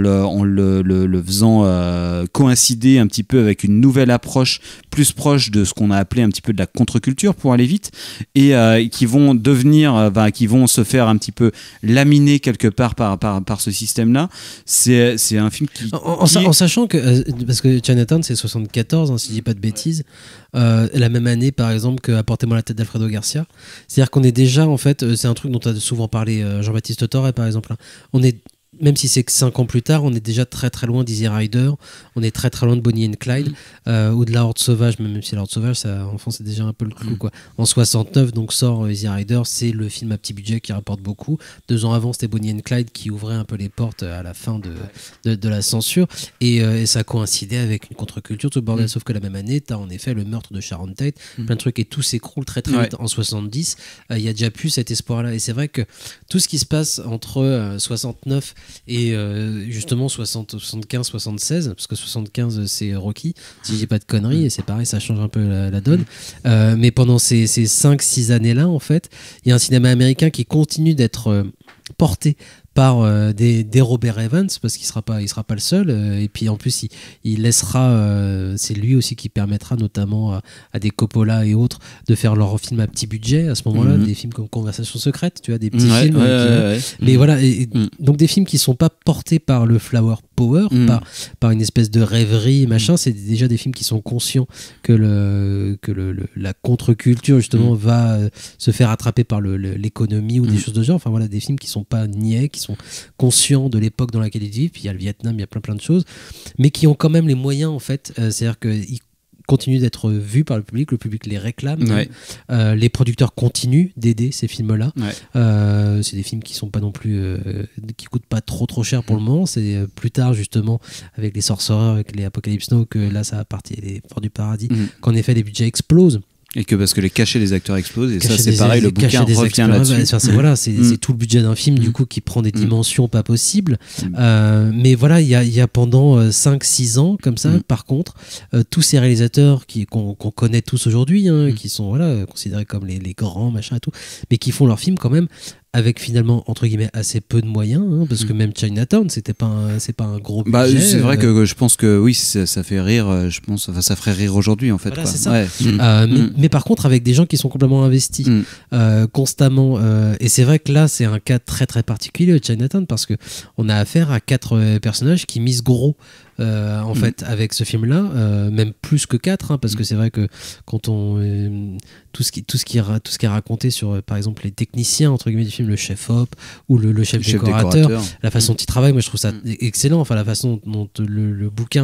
le faisant coïncider un petit peu avec une nouvelle approche plus proche de ce qu'on a appelé un petit peu de la contre-culture pour aller vite, et qui vont devenir, qui vont se faire un petit peu laminer quelque part par ce système-là. C'est un film qui... En sachant que, parce que Chinatown c'est 74, si je dis pas de bêtises, la même année par exemple que Apportez-moi la tête d'Alfredo Garcia. C'est-à-dire qu'on est déjà, en fait, c'est un truc dont tu as souvent parlé Jean-Baptiste Torre par exemple, on est, même si c'est que 5 ans plus tard, on est déjà très très loin d'Easy Rider, on est très très loin de Bonnie and Clyde, ou de La Horde Sauvage, même si La Horde Sauvage, ça, en France, c'est déjà un peu le clou, quoi. En 69, donc sort Easy Rider, c'est le film à petit budget qui rapporte beaucoup. 2 ans avant, c'était Bonnie and Clyde qui ouvrait un peu les portes à la fin de la censure, et ça coïncidait avec une contre-culture, tout le bordel, sauf que la même année, tu as en effet le meurtre de Sharon Tate, plein de trucs, et tout s'écroule très très vite en 70. Il y a déjà plus cet espoir-là, et c'est vrai que tout ce qui se passe entre 69 et justement 75, 76, parce que 75 c'est Rocky, si j'ai pas de conneries, et c'est pareil, ça change un peu la donne, mais pendant ces 5-6 années-là, en fait, il y a un cinéma américain qui continue d'être porté par des Robert Evans, parce qu'il sera pas le seul, et puis en plus il laissera, c'est lui aussi qui permettra notamment à des Coppola et autres de faire leurs films à petit budget à ce moment-là, des films comme Conversation secrète, tu vois, des petits films mais voilà, donc des films qui sont pas portés par le flower power, par une espèce de rêverie machin, c'est déjà des films qui sont conscients que la contre-culture justement va se faire attraper par l'économie ou des choses de genre, enfin voilà, des films qui sont pas niais, qui sont conscients de l'époque dans laquelle ils vivent, puis il y a le Vietnam, il y a plein de choses, mais qui ont quand même les moyens en fait, c'est-à-dire qu'ils continuent d'être vus par le public les réclame, les producteurs continuent d'aider ces films-là, c'est des films qui sont pas non plus qui coûtent pas trop cher pour le moment, c'est plus tard justement avec les Sorcerers, avec les Apocalypse Now, que là ça a parti les Ports du Paradis, qu'en effet les budgets explosent. Et que parce que les cachets des acteurs explosent, et ça c'est pareil, le bouquin revient là-dessus. C'est tout le budget d'un film du coup qui prend des dimensions pas possibles. Mais voilà, il y a pendant 5-6 ans comme ça, par contre, tous ces réalisateurs qu'on connaît tous aujourd'hui, qui sont considérés comme les grands machin et tout, mais qui font leurs films quand même avec finalement entre guillemets assez peu de moyens, parce que même Chinatown c'est pas un gros budget. C'est vrai que je pense que oui, ça fait rire, je pense, ça ferait rire aujourd'hui en fait, voilà, quoi. C'est ça. Mais par contre avec des gens qui sont complètement investis constamment, et c'est vrai que là c'est un cas très très particulier de Chinatown, parce que on a affaire à 4 personnages qui misent gros en fait avec ce film là, même plus que 4, parce que c'est vrai que quand on tout ce qui est raconté sur par exemple les techniciens entre guillemets du film, le chef op ou le chef décorateur, la façon dont il travaille, moi je trouve ça excellent, enfin la façon dont le bouquin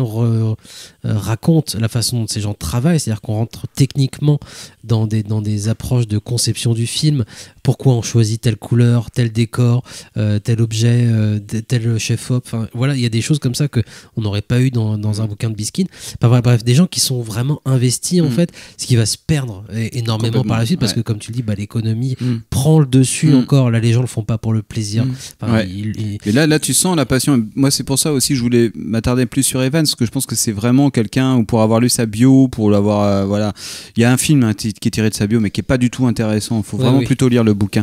raconte la façon dont ces gens travaillent, c'est-à-dire qu'on rentre techniquement dans des approches de conception du film, pourquoi on choisit telle couleur, tel décor, tel objet, tel chef op, enfin voilà, il y a des choses comme ça que on n'aurait pas eu dans un bouquin de Biskin. Enfin, bref, des gens qui sont vraiment investis en fait, ce qui va se perdre énormément par la suite, parce que comme tu le dis, l'économie prend le dessus encore. Là les gens le font pas pour le plaisir. Et là tu sens la passion. Moi c'est pour ça aussi je voulais m'attarder plus sur Evans, parce que je pense que c'est vraiment quelqu'un où, pour avoir lu sa bio, pour l'avoir il y a un film qui est tiré de sa bio mais qui est pas du tout intéressant, il faut vraiment plutôt lire le bouquin.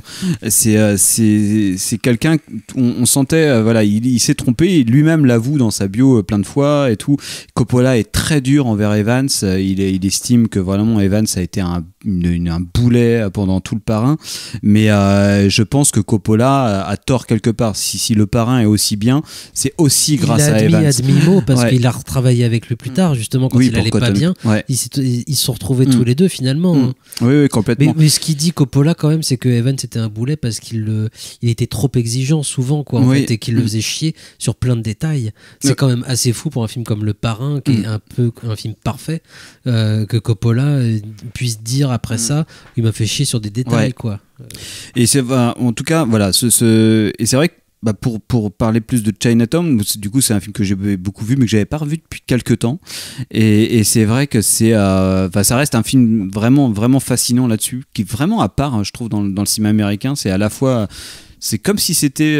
C'est quelqu'un, on sentait il s'est trompé, et lui-même l'avoue dans sa bio plein de fois et tout. Coppola est très dur envers Evans, il estime que vraiment Evans a été un boulet pendant tout le Parrain, mais je pense que Coppola a tort quelque part. Si le Parrain est aussi bien, c'est aussi grâce à Evans. Il a demi-mot, parce qu'il a retravaillé avec lui plus tard, justement, quand il allait pas bien. Ils se sont retrouvés tous les deux finalement. Oui, complètement. Mais ce qu'il dit Coppola quand même, c'est que Evans était un boulet parce qu'il était trop exigeant souvent, quoi, en fait, et qu'il le faisait chier sur plein de détails. C'est quand même assez fou pour un film comme Le Parrain, qui est un peu un film parfait, que Coppola puisse dire après ça, il m'a fait chier sur des détails, quoi. Et c'est en tout cas voilà, et c'est vrai que pour parler plus de Chinatown, du coup c'est un film que j'ai beaucoup vu mais que j'avais pas revu depuis quelques temps, et c'est vrai que ça reste un film vraiment vraiment fascinant là-dessus, qui est vraiment à part, je trouve, dans le cinéma américain. C'est à la fois, c'est comme si c'était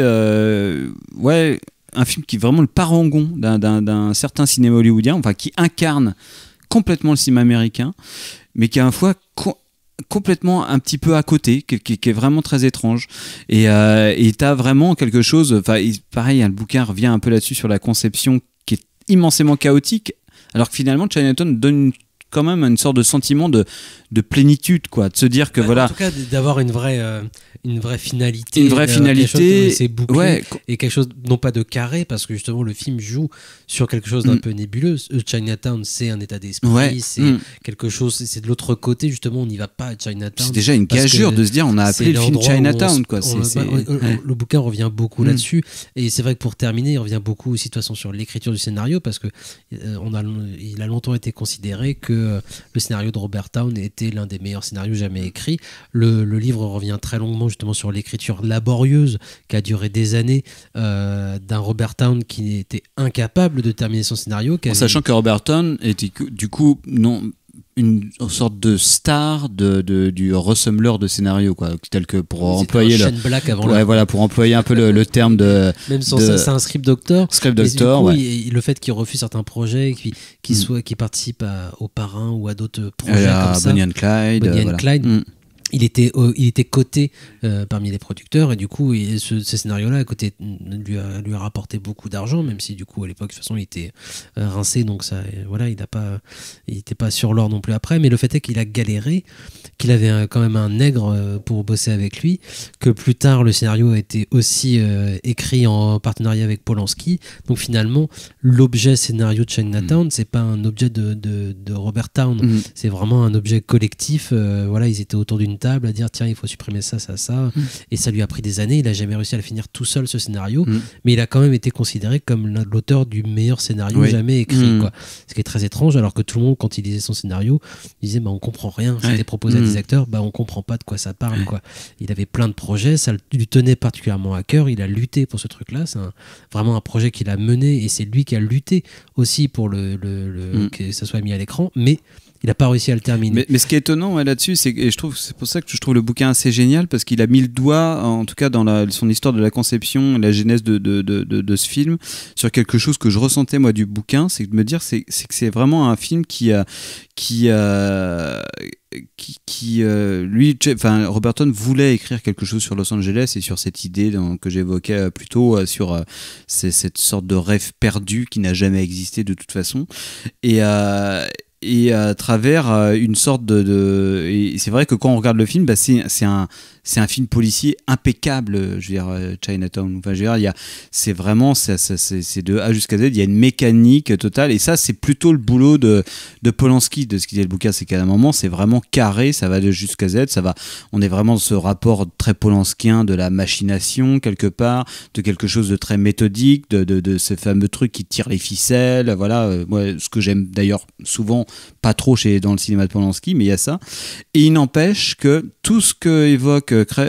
un film qui est vraiment le parangon d'un certain cinéma hollywoodien, enfin qui incarne complètement le cinéma américain, mais qui à la fois complètement un petit peu à côté, qui est vraiment très étrange. Et t'as vraiment quelque chose. Enfin, pareil, le bouquin revient un peu là-dessus sur la conception qui est immensément chaotique, alors que finalement Chinatown donne quand même une sorte de sentiment de plénitude, quoi, de se dire que voilà. En tout cas, d'avoir une vraie finalité. Une vraie finalité. C'est bouclé, ouais. Et quelque chose, non pas de carré, parce que justement, le film joue sur quelque chose d'un peu nébuleux. Chinatown, c'est un état d'esprit, c'est quelque chose, c'est de l'autre côté, justement, on n'y va pas à Chinatown. C'est déjà une gageure de se dire, on a appelé le film Chinatown, quoi. Le bouquin revient beaucoup là-dessus. Et c'est vrai que pour terminer, il revient beaucoup aussi, de toute façon, sur l'écriture du scénario, parce que il a longtemps été considéré que le scénario de Robert Towne était l'un des meilleurs scénarios jamais écrits. Le livre revient très longuement justement sur l'écriture laborieuse qui a duré des années d'un Robert Towne qui était incapable de terminer son scénario. En sachant que Robert Towne était du coup une sorte de star du ressembleur de scénario, quoi, tel que pour employer pour employer un peu le terme de même sans ça, c'est un script doctor. Coup, le fait qu'il refuse certains projets, qu'il participe au Parrain ou à d'autres projets comme ça, Bonnie and Clyde. Il était coté parmi les producteurs, et du coup ce scénario-là à côté lui a rapporté beaucoup d'argent, même si du coup à l'époque de toute façon il était rincé, donc ça, voilà, il était pas sur l'or non plus après. Mais le fait est qu'il a galéré, qu'il avait quand même un nègre pour bosser avec lui, que plus tard le scénario a été aussi écrit en partenariat avec Polanski. Donc finalement l'objet scénario de Chinatown, c'est pas un objet de Robert Towne, c'est vraiment un objet collectif. Voilà, ils étaient autour d'une table à dire tiens, il faut supprimer ça, et ça lui a pris des années. Il a jamais réussi à le finir tout seul, ce scénario, mais il a quand même été considéré comme l'auteur du meilleur scénario jamais écrit, quoi. Ce qui est très étrange, alors que tout le monde, quand il lisait son scénario, il disait on comprend rien. C'était proposé à des acteurs, on comprend pas de quoi ça parle, quoi. Il avait plein de projets, ça lui tenait particulièrement à cœur, il a lutté pour ce truc-là, c'est vraiment un projet qu'il a mené, et c'est lui qui a lutté aussi pour que ça soit mis à l'écran, mais il n'a pas réussi à le terminer. Mais ce qui est étonnant là-dessus, c'est pour ça que je trouve le bouquin assez génial, parce qu'il a mis le doigt, en tout cas dans son histoire de la conception, la genèse de ce film, sur quelque chose que je ressentais moi du bouquin, c'est de me dire c'est que c'est vraiment un film Robert Towne voulait écrire quelque chose sur Los Angeles et sur cette idée que j'évoquais plus tôt, sur cette sorte de rêve perdu qui n'a jamais existé de toute façon, et à travers une sorte et c'est vrai que quand on regarde le film, c'est un film policier impeccable, je veux dire, Chinatown. Enfin, je veux dire, c'est vraiment, c'est de A jusqu'à Z, il y a une mécanique totale, et ça, c'est plutôt le boulot de Polanski, de ce qu'il dit le bouquin, c'est qu'à un moment, c'est vraiment carré, ça va de jusqu'à Z, on est vraiment dans ce rapport très polanskien de la machination, quelque part, de quelque chose de très méthodique, de ce fameux truc qui tire les ficelles, voilà, moi, ce que j'aime d'ailleurs souvent, pas trop dans le cinéma de Polanski, mais il y a ça. Et il n'empêche que tout ce que évoque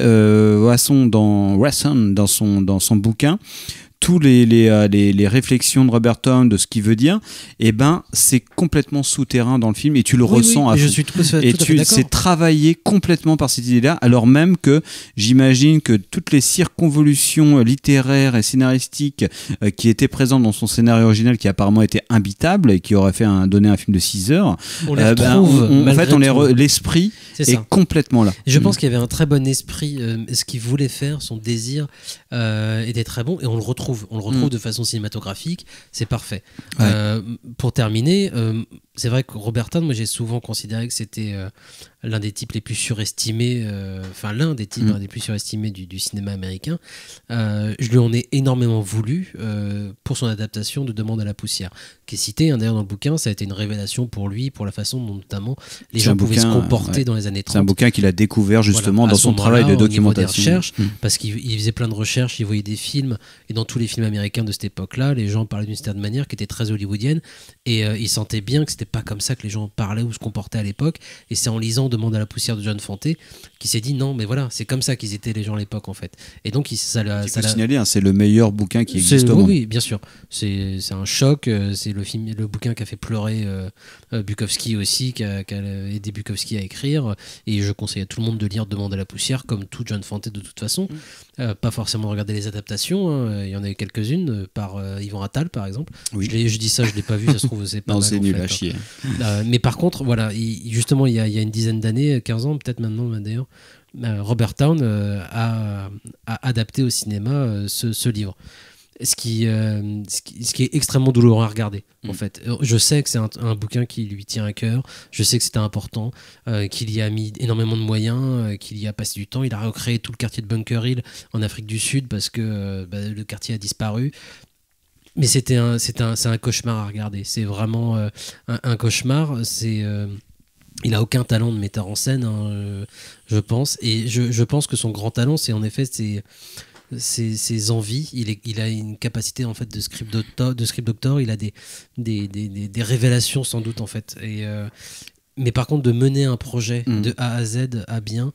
Wasson dans son bouquin, tous les réflexions de Robert Towne, de ce qu'il veut dire, c'est complètement souterrain dans le film, et tu le ressens à fond. Je suis tout à fait d'accord. C'est travaillé complètement par cette idée-là, alors même que j'imagine que toutes les circonvolutions littéraires et scénaristiques qui étaient présentes dans son scénario original, qui apparemment était imbitable et qui aurait donné un film de 6 heures, on les retrouve l'esprit est complètement là. Et je pense qu'il y avait un très bon esprit, ce qu'il voulait faire, son désir était très bon, et on le retrouve de façon cinématographique, c'est parfait. Pour terminer, c'est vrai que Robert Towne, moi j'ai souvent considéré que c'était l'un des types les plus surestimés, l'un des types les plus surestimés du cinéma américain. Je lui en ai énormément voulu pour son adaptation de Demande à la poussière, qui est citée d'ailleurs dans le bouquin. Ça a été une révélation pour lui, pour la façon dont notamment les gens pouvaient se comporter dans les années 30. C'est un bouquin qu'il a découvert justement dans son travail de documentation. Des recherches, parce qu'il faisait plein de recherches, il voyait des films, et dans tous les films américains de cette époque-là, les gens parlaient d'une certaine manière qui était très hollywoodienne, et il sentait bien que c'était pas comme ça que les gens parlaient ou se comportaient à l'époque. Et c'est en lisant Demande à la poussière de John Fante qu'il s'est dit non, mais voilà, c'est comme ça qu'ils étaient les gens à l'époque en fait. Et donc ça l'a signalé, c'est le meilleur bouquin qui existe au monde. Oui, bien sûr. C'est un choc. C'est le bouquin qui a fait pleurer Bukowski aussi, qui a aidé Bukowski à écrire. Et je conseille à tout le monde de lire Demande à la poussière, comme tout John Fante de toute façon. Pas forcément regarder les adaptations. Il y en a eu quelques-unes par Yvan Attal par exemple. Oui. Je dis ça, je l'ai pas vu, ça se trouve c'est pas Non, mal, c'est en nul fait, à chier. Mais par contre, voilà, justement, il y a une dizaine d'années, 15 ans peut-être maintenant d'ailleurs, Robert Town a adapté au cinéma ce livre. Ce qui est extrêmement douloureux à regarder en fait. Je sais que c'est un bouquin qui lui tient à cœur, je sais que c'était important, qu'il y a mis énormément de moyens, qu'il y a passé du temps. Il a recréé tout le quartier de Bunker Hill en Afrique du Sud parce que le quartier a disparu. Mais c'est un cauchemar à regarder, c'est vraiment un cauchemar. Il a aucun talent de metteur en scène, je pense, et je pense que son grand talent, c'est en effet ses envies. Il a une capacité en fait de script doctor. Il a des révélations sans doute en fait. Mais par contre, de mener un projet de A à Z à bien,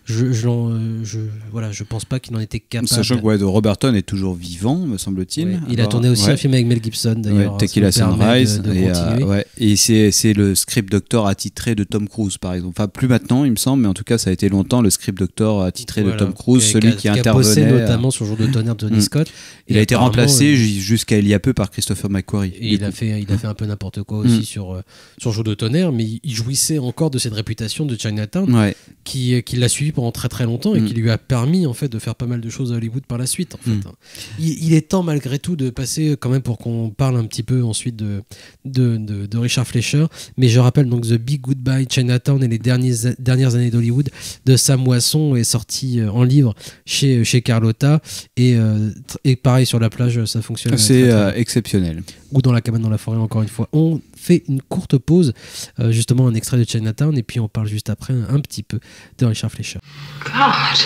je pense pas qu'il en était capable. Sachant que Roberton est toujours vivant, me semble-t-il. Ouais, il a tourné aussi un film avec Mel Gibson d'ailleurs. Tequila Sunrise. Et c'est le script doctor attitré de Tom Cruise, par exemple. Enfin, plus maintenant, il me semble, mais en tout cas, ça a été longtemps le script doctor attitré de Tom Cruise, celui qui intervenait. Notamment sur Jour de tonnerre de Tony Scott. Il a été remplacé jusqu'à il y a peu par Christopher McQuarrie. Et il a fait un peu n'importe quoi aussi sur Jour de tonnerre, mais il jouissait encore de cette réputation de Chinatown qui l'a suivi pendant très très longtemps et qui lui a permis en fait de faire pas mal de choses à Hollywood par la suite en fait. Il est temps malgré tout de passer quand même pour qu'on parle un petit peu ensuite de Richard Fleischer, mais je rappelle donc The Big Goodbye Chinatown et les dernières années d'Hollywood de Sam Wasson est sorti en livre chez Carlotta et pareil sur la plage ça fonctionne. C'est exceptionnel. Ou dans la cabane dans la forêt encore une fois. On fait une courte pause, justement un extrait de Chinatown et puis on parle juste après un petit peu de Richard Fleischer. God.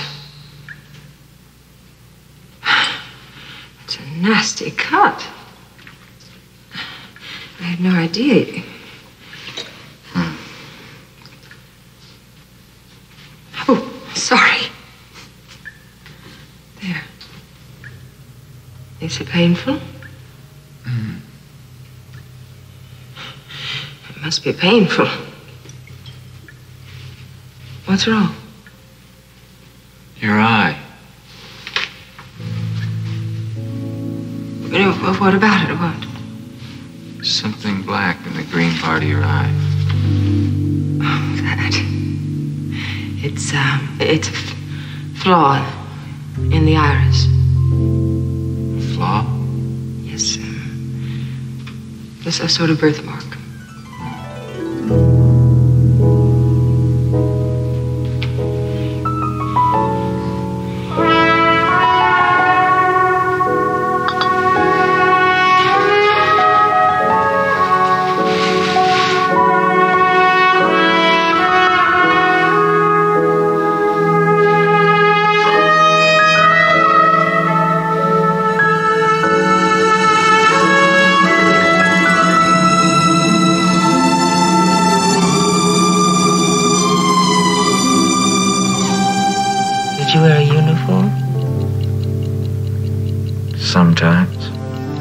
It's a nasty cut. I had no idea. Oh, sorry. There. Is it painful? It must be painful. What's wrong? Your eye. What about it? What? Something black in the green part of your eye. Oh, that. It's a flaw in the iris. Flaw? Yes, it's a sort of birthmark. Did you wear a uniform? Sometimes.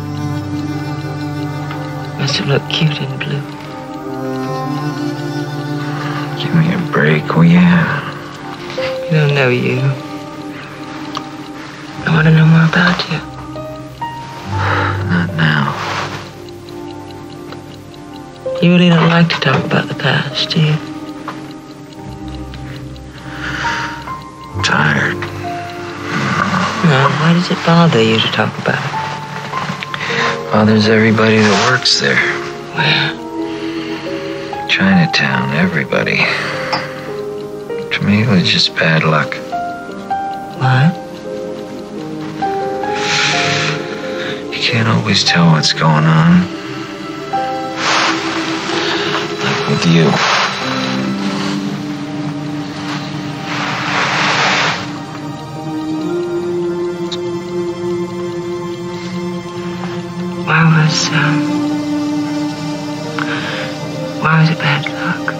Must have looked cute in blue. Give me a break, will you? I don't know you. I want to know more about you. Not now. You really don't like to talk about the past, do you? Tired. No, why does it bother you to talk about it? Bothers everybody that works there. Where? Chinatown, everybody. To me, it was just bad luck. What? You can't always tell what's going on. Like with you. Why was it bad luck?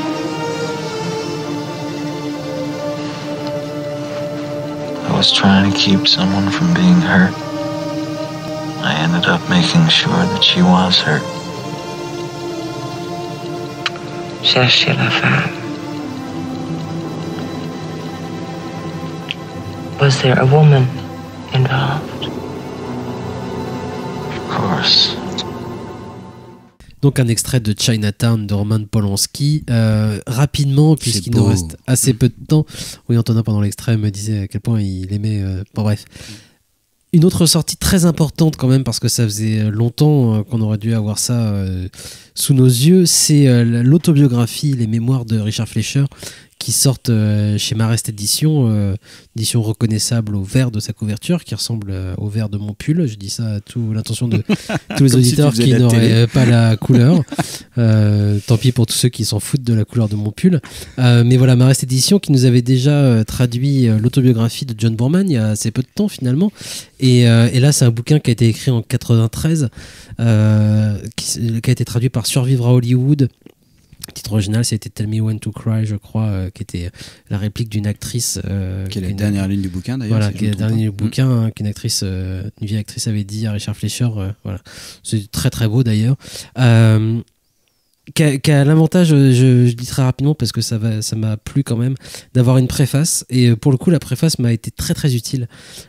I was trying to keep someone from being hurt. I ended up making sure that she was hurt. Cherchez la femme. Was there a woman involved? course. Donc un extrait de Chinatown de Roman Polanski. Rapidement, puisqu'il nous reste assez peu de temps. Oui, Antonin, pendant l'extrait, me disait à quel point il aimait... Bon, bref. Une autre sortie très importante quand même, parce que ça faisait longtemps qu'on aurait dû avoir ça sous nos yeux, c'est l'autobiographie, les mémoires de Richard Fleischer, qui sortent chez Marest Édition, édition reconnaissable au vert de sa couverture, qui ressemble au vert de mon pull. Je dis ça à l'intention de tous les auditeurs qui n'auraient pas la couleur. Tant pis pour tous ceux qui s'en foutent de la couleur de mon pull. Mais voilà, Marest Édition qui nous avait déjà traduit l'autobiographie de John Boorman il y a assez peu de temps finalement. Et là, c'est un bouquin qui a été écrit en 93, qui a été traduit par Survivre à Hollywood. Le titre original, c'était Tell Me When to Cry, je crois, qui était la réplique d'une actrice. Qui est la dernière ligne du bouquin, d'ailleurs. Voilà, qui est la dernière ligne du bouquin, qu'une actrice, une vieille actrice avait dit à Richard Fleischer. Voilà. C'est très très beau, d'ailleurs. Qui a l'avantage, je dis très rapidement parce que ça m'a plu quand même, d'avoir une préface. Et pour le coup, la préface m'a été très très utile.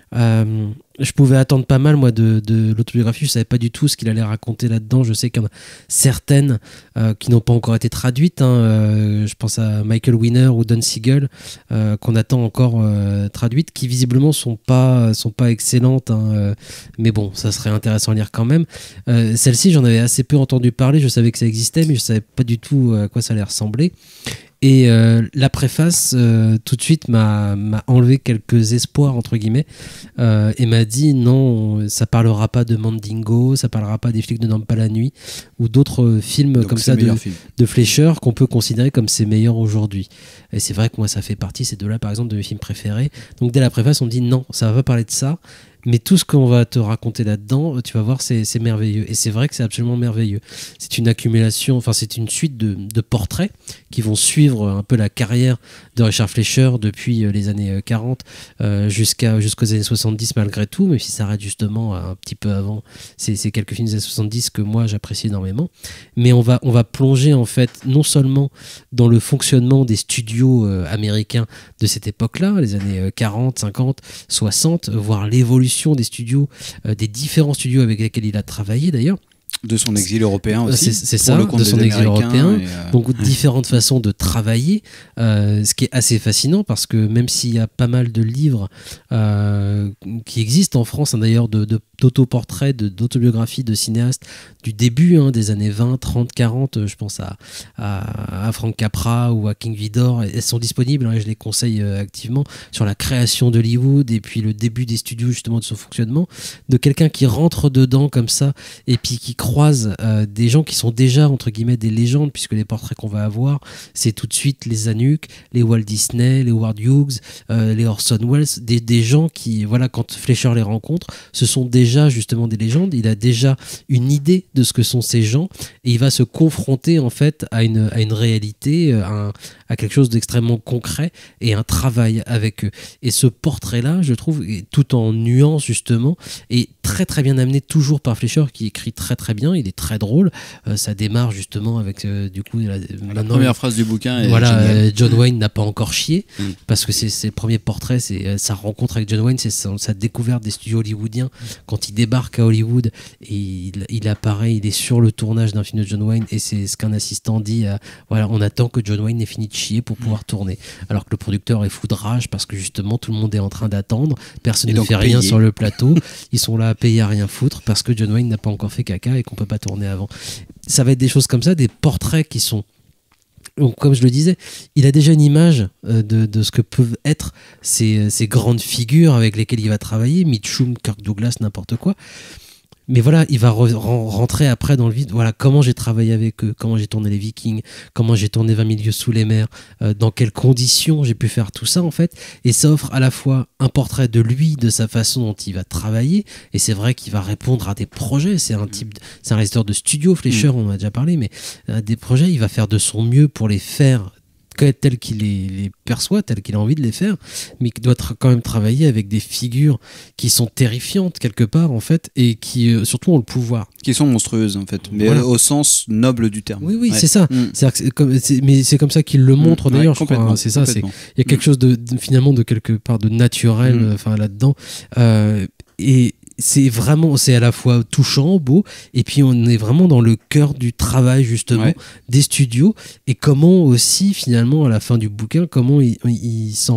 Je pouvais attendre pas mal moi de l'autobiographie, je savais pas du tout ce qu'il allait raconter là-dedans. Je sais qu'il y en a certaines qui n'ont pas encore été traduites, hein. Je pense à Michael Winner ou Don Siegel qu'on attend encore traduites, qui visiblement sont pas excellentes, hein. Mais bon, ça serait intéressant à lire quand même. Celle-ci, j'en avais assez peu entendu parler, je savais que ça existait mais je savais pas du tout à quoi ça allait ressembler. Et la préface, tout de suite, m'a enlevé quelques espoirs, entre guillemets, et m'a dit non, ça parlera pas de Mandingo, ça parlera pas des flics ne dorment pas la nuit, ou d'autres films donc comme ça de Fleischer qu'on peut considérer comme ses meilleurs aujourd'hui. Et c'est vrai que moi, ça fait partie, ces deux-là, par exemple, de mes films préférés. Donc dès la préface, on me dit non, ça va pas parler de ça. Mais tout ce qu'on va te raconter là-dedans, tu vas voir, c'est merveilleux. Et c'est vrai que c'est absolument merveilleux. C'est une accumulation, enfin c'est une suite de portraits qui vont suivre un peu la carrière de Richard Fleischer depuis les années 40 jusqu'aux années 70 malgré tout, même si ça s'arrête justement un petit peu avant. C'est quelques films des années 70 que moi j'apprécie énormément. Mais on va plonger en fait non seulement dans le fonctionnement des studios américains de cette époque-là, les années 40, 50, 60, voire l'évolution des studios, des différents studios avec lesquels il a travaillé d'ailleurs. De son exil européen aussi. C'est ça, de son exil européen. Donc différentes façons de travailler, ce qui est assez fascinant parce que même s'il y a pas mal de livres qui existent en France, hein, d'ailleurs d'autoportraits, d'autobiographies de cinéastes du début des années 20, 30, 40, je pense à Frank Capra ou à King Vidor, elles sont disponibles, hein, et je les conseille activement, sur la création d'Hollywood et puis le début des studios, justement de son fonctionnement, de quelqu'un qui rentre dedans comme ça et puis qui croise des gens qui sont déjà entre guillemets des légendes, puisque les portraits qu'on va avoir, c'est tout de suite les Zanuck, les Walt Disney, les Howard Hughes, les Orson Welles, des gens qui, voilà, quand Fleischer les rencontre, ce sont déjà justement des légendes. Il a déjà une idée de ce que sont ces gens et il va se confronter en fait à une réalité, à quelque chose d'extrêmement concret et un travail avec eux. Et ce portrait-là, je trouve, tout en nuance justement, est très très bien amené, toujours par Fleischer, qui écrit très très bien. Il est très drôle. Ça démarre justement avec du coup la première phrase du bouquin. Voilà, John Wayne n'a pas encore chié, parce que c'est le premier portrait, c'est sa rencontre avec John Wayne, c'est sa découverte des studios hollywoodiens quand il débarque à Hollywood et il apparaît, il est sur le tournage d'un film de John Wayne et c'est ce qu'un assistant dit, voilà, on attend que John Wayne ait fini de chier pour pouvoir tourner, alors que le producteur est fou de rage parce que justement tout le monde est en train d'attendre, personne ne fait rien sur le plateau, ils sont là à payer à rien foutre parce que John Wayne n'a pas encore fait caca et qu'on peut pas tourner avant. Ça va être des choses comme ça, des portraits qui sont, donc, comme je le disais, il a déjà une image de ce que peuvent être ces grandes figures avec lesquelles il va travailler, Mitchum, Kirk Douglas, n'importe quoi. Mais voilà, il va rentrer après dans le vide. Voilà, comment j'ai travaillé avec eux, comment j'ai tourné les Vikings, comment j'ai tourné 20 000 lieues sous les mers, dans quelles conditions j'ai pu faire tout ça en fait. Et ça offre à la fois un portrait de lui, de sa façon dont il va travailler. Et c'est vrai qu'il va répondre à des projets. C'est un réalisateur de studio, Fleischer, on en a déjà parlé, mais des projets, il va faire de son mieux pour les faire tel qu'il les perçoit, tel qu'il a envie de les faire, mais qui doit quand même travailler avec des figures qui sont terrifiantes quelque part en fait, et qui surtout ont le pouvoir. Qui sont monstrueuses en fait, mais voilà, au sens noble du terme. Oui, c'est ça. Mais c'est comme ça qu'il le montre d'ailleurs, je crois. Hein, c'est ça. Il y a quelque chose de finalement de quelque part de naturel, là-dedans. Et c'est vraiment, c'est à la fois touchant, beau, et puis on est vraiment dans le cœur du travail justement des studios, et comment aussi finalement à la fin du bouquin, comment il s'en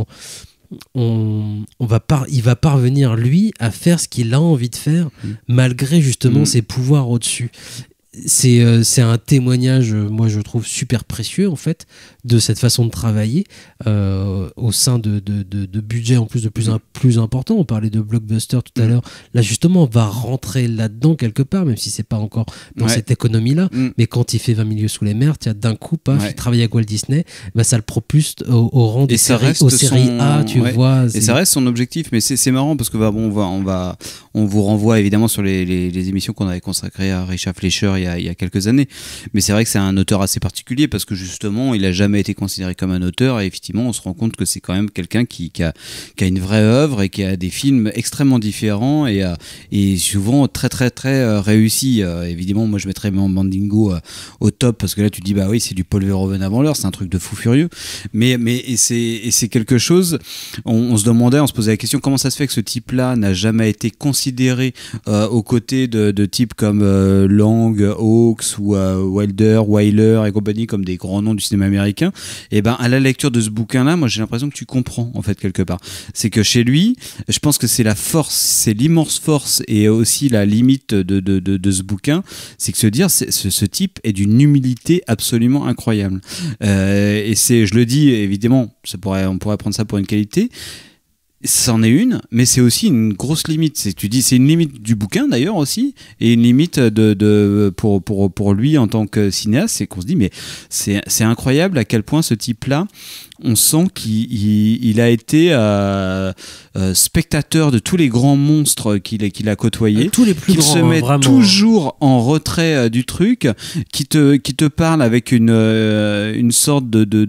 il va parvenir lui à faire ce qu'il a envie de faire malgré justement ses pouvoirs au-dessus. C'est un témoignage, moi je trouve super précieux en fait, de cette façon de travailler au sein de budgets en plus de plus important. On parlait de blockbuster tout à l'heure. Là justement, on va rentrer là-dedans quelque part, même si c'est pas encore dans cette économie-là. Mais quand il fait 20 milieux sous les mers, d'un coup, il travaille avec Walt Disney, ça le propulse au rang des séries A, tu vois. Et ça reste son objectif, mais c'est marrant parce que on vous renvoie évidemment sur les émissions qu'on avait consacrées à Richard Fleischer il y a quelques années. Mais c'est vrai que c'est un auteur assez particulier parce que justement, il a jamais été considéré comme un auteur, et effectivement, on se rend compte que c'est quand même quelqu'un qui a une vraie œuvre et qui a des films extrêmement différents et souvent très très très réussis. Évidemment, moi je mettrais Mandingo au top parce que là tu te dis bah oui, c'est du Paul Verhoeven avant l'heure, c'est un truc de fou furieux. Mais c'est quelque chose. On se posait la question, comment ça se fait que ce type-là n'a jamais été considéré aux côtés de types comme Lang, Hawks ou Wilder, Wyler et compagnie comme des grands noms du cinéma américain. Et ben à la lecture de ce bouquin-là, moi j'ai l'impression que tu comprends en fait quelque part. C'est que chez lui, je pense que c'est la force, c'est l'immense force et aussi la limite de ce bouquin, c'est que se dire ce type est d'une humilité absolument incroyable. Et je le dis évidemment, on pourrait prendre ça pour une qualité. C'en est une, mais c'est aussi une grosse limite. C'est une limite du bouquin d'ailleurs aussi, et une limite pour lui en tant que cinéaste, c'est qu'on se dit mais c'est incroyable à quel point ce type-là, on sent qu'il a été spectateur de tous les grands monstres qu'il a côtoyés, tous les plus qu'il grands, se met vraiment. toujours en retrait du truc, qui te parle avec une sorte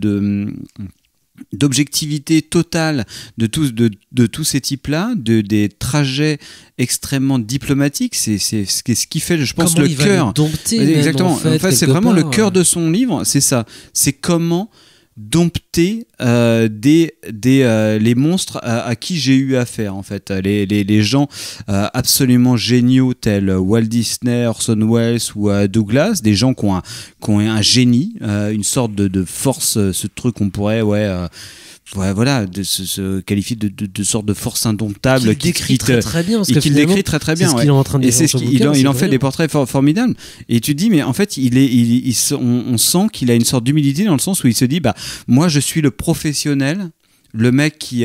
d'objectivité totale de tous ces types-là, des trajets extrêmement diplomatiques. C'est ce qui fait, je pense, comment le cœur. Exactement. En fait, c'est vraiment le cœur de son livre. C'est ça. C'est comment dompter les monstres à qui j'ai eu affaire en fait, les gens absolument géniaux tels Walt Disney, Orson Welles ou Douglas, des gens qui ont un génie, une sorte de force, ce truc qu'on pourrait se qualifier de sorte de force indomptable qu'il décrit très bien, parce que qu'il décrit très bien, c'est ce qu'il est en train de dire. Il en fait des portraits formidables, et tu te dis mais en fait on sent qu'il a une sorte d'humilité dans le sens où il se dit bah moi je suis le professionnel, le mec qui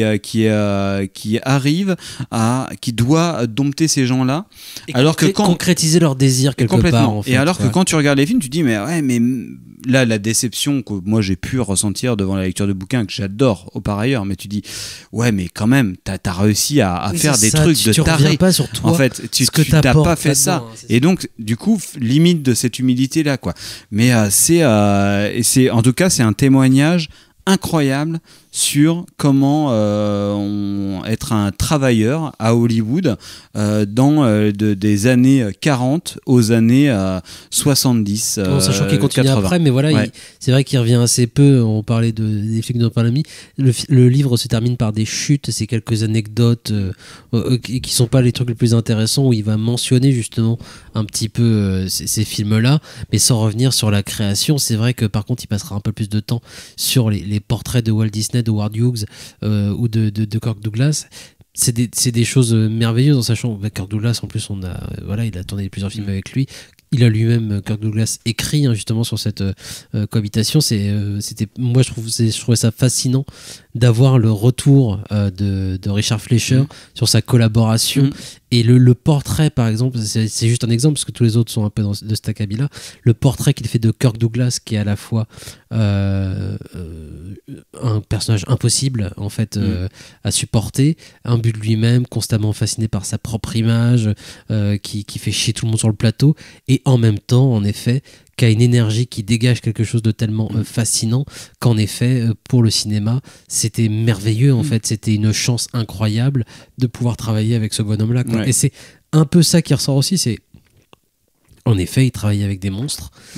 arrive qui doit dompter ces gens-là, et alors que concrétiser leurs désirs quelque part en fait, et alors que quand tu regardes les films tu te dis mais là la déception que moi j'ai pu ressentir devant la lecture de bouquins que j'adore par ailleurs, mais tu dis ouais mais quand même t'as réussi à faire des trucs de taré. Reviens pas sur toi, en fait tu t'as pas fait ça, et donc du coup limite de cette humilité là quoi. Mais c'est en tout cas c'est un témoignage incroyable sur comment être un travailleur à Hollywood dans des années 40 aux années 70. Sachant qu'il continue 80. après, mais voilà, c'est vrai qu'il revient assez peu. On parlait des films de Palami. Le livre se termine par des chutes, c'est quelques anecdotes qui sont pas les trucs les plus intéressants, où il va mentionner justement un petit peu ces films-là, mais sans revenir sur la création. C'est vrai que par contre, il passera un peu plus de temps sur les portraits de Walt Disney, de Howard Hughes ou de Kirk Douglas. C'est des choses merveilleuses, en sachant Kirk Douglas en plus il a tourné plusieurs films avec lui. Il a lui-même, Kirk Douglas, écrit justement sur cette cohabitation. Moi je trouvais ça fascinant d'avoir le retour de Richard Fleischer sur sa collaboration. Et le portrait, par exemple, c'est juste un exemple parce que tous les autres sont un peu de cet acabit-là. Le portrait qu'il fait de Kirk Douglas, qui est à la fois un personnage impossible en fait à supporter, imbu de lui-même, constamment fasciné par sa propre image, qui fait chier tout le monde sur le plateau, et en même temps, en effet, qui a une énergie qui dégage quelque chose de tellement fascinant qu'en effet, pour le cinéma, c'était merveilleux en fait. C'était une chance incroyable de pouvoir travailler avec ce bonhomme-là, quoi. Et c'est un peu ça qui ressort aussi, c'est en effet, il travaille avec des monstres.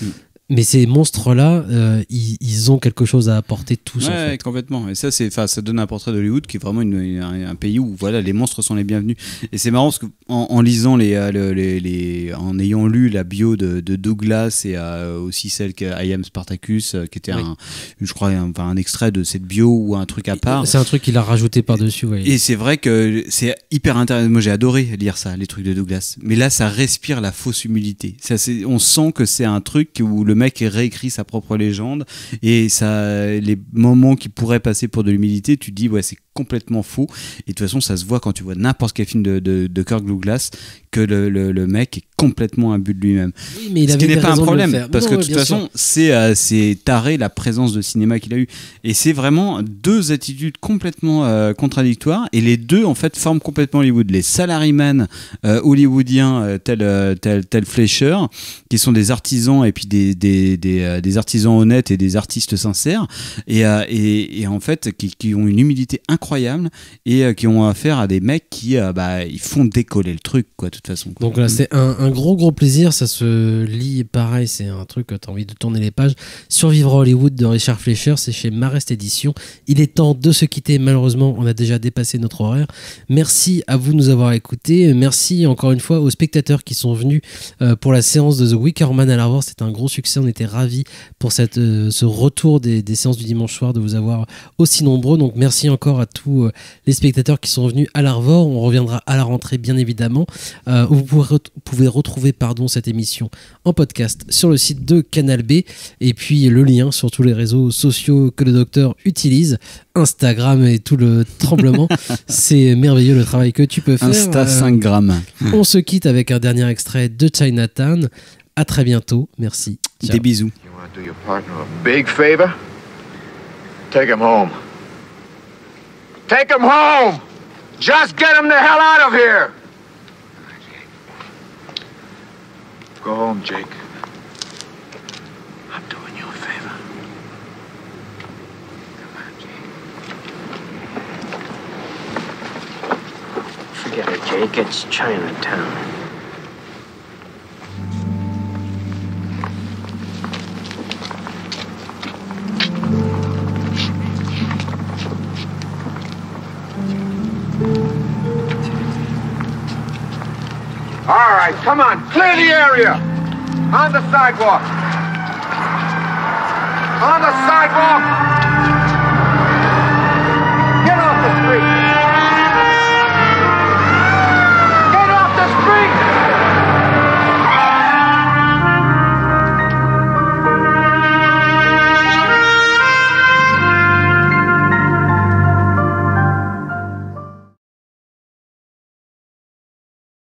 Mais ces monstres-là, ils ont quelque chose à apporter tous. Ouais, en fait. complètement. Et ça, ça donne un portrait d'Hollywood qui est vraiment un pays où voilà, les monstres sont les bienvenus. Et c'est marrant parce qu'en lisant en ayant lu la bio de Douglas et aussi celle que I Am Spartacus, qui était je crois un extrait de cette bio ou un truc à part. C'est un truc qu'il a rajouté par-dessus. Ouais. Et c'est vrai que c'est hyper intéressant. Moi, j'ai adoré lire ça, les trucs de Douglas. Mais là, ça respire la fausse humilité. On sent que c'est un truc où le mec réécrit sa propre légende et les moments qui pourraient passer pour de l'humilité, tu te dis ouais, c'est complètement faux. Et de toute façon, ça se voit quand tu vois n'importe quel film de Kirk Douglas que le mec est complètement imbu de lui-même. Oui, mais ce qui n'est pas un problème parce que de toute façon, c'est taré la présence de cinéma qu'il a eu. Et c'est vraiment deux attitudes complètement contradictoires et les deux en fait forment complètement Hollywood. Les salaryman hollywoodiens tels Fleischer, qui sont des artisans et puis des artisans honnêtes et des artistes sincères et en fait qui ont une humilité incroyable et qui ont affaire à des mecs qui ils font décoller le truc quoi de toute façon quoi. Donc là c'est un gros plaisir, ça se lit pareil, c'est un truc que t'as envie de tourner les pages. Survivre à Hollywood de Richard Fleischer, c'est chez Marest Éditions. Il est temps de se quitter, malheureusement on a déjà dépassé notre horaire. Merci à vous de nous avoir écoutés, merci encore une fois aux spectateurs qui sont venus pour la séance de The Wicker Man à l'Arvor. C'était un gros succès, on était ravis pour ce retour des séances du dimanche soir de vous avoir aussi nombreux, donc merci encore à tous les spectateurs qui sont venus à l'Arvor. On reviendra à la rentrée bien évidemment. Vous pouvez retrouver cette émission en podcast sur le site de Canal B et puis le lien sur tous les réseaux sociaux que le docteur utilise, Instagram et tout le tremblement. C'est merveilleux le travail que tu peux faire. Insta 5 grammes. On se quitte avec un dernier extrait de Chinatown. À très bientôt. Merci. Ciao. Des bisous. You want to do your partner a big favor? Take him home. Take him home! Just get him the hell out of here! Go home, Jake. I'm doing you a favor. Come on, Jake. Forget it, Jake. It's Chinatown. All right, come on, clear the area. On the sidewalk. On the sidewalk.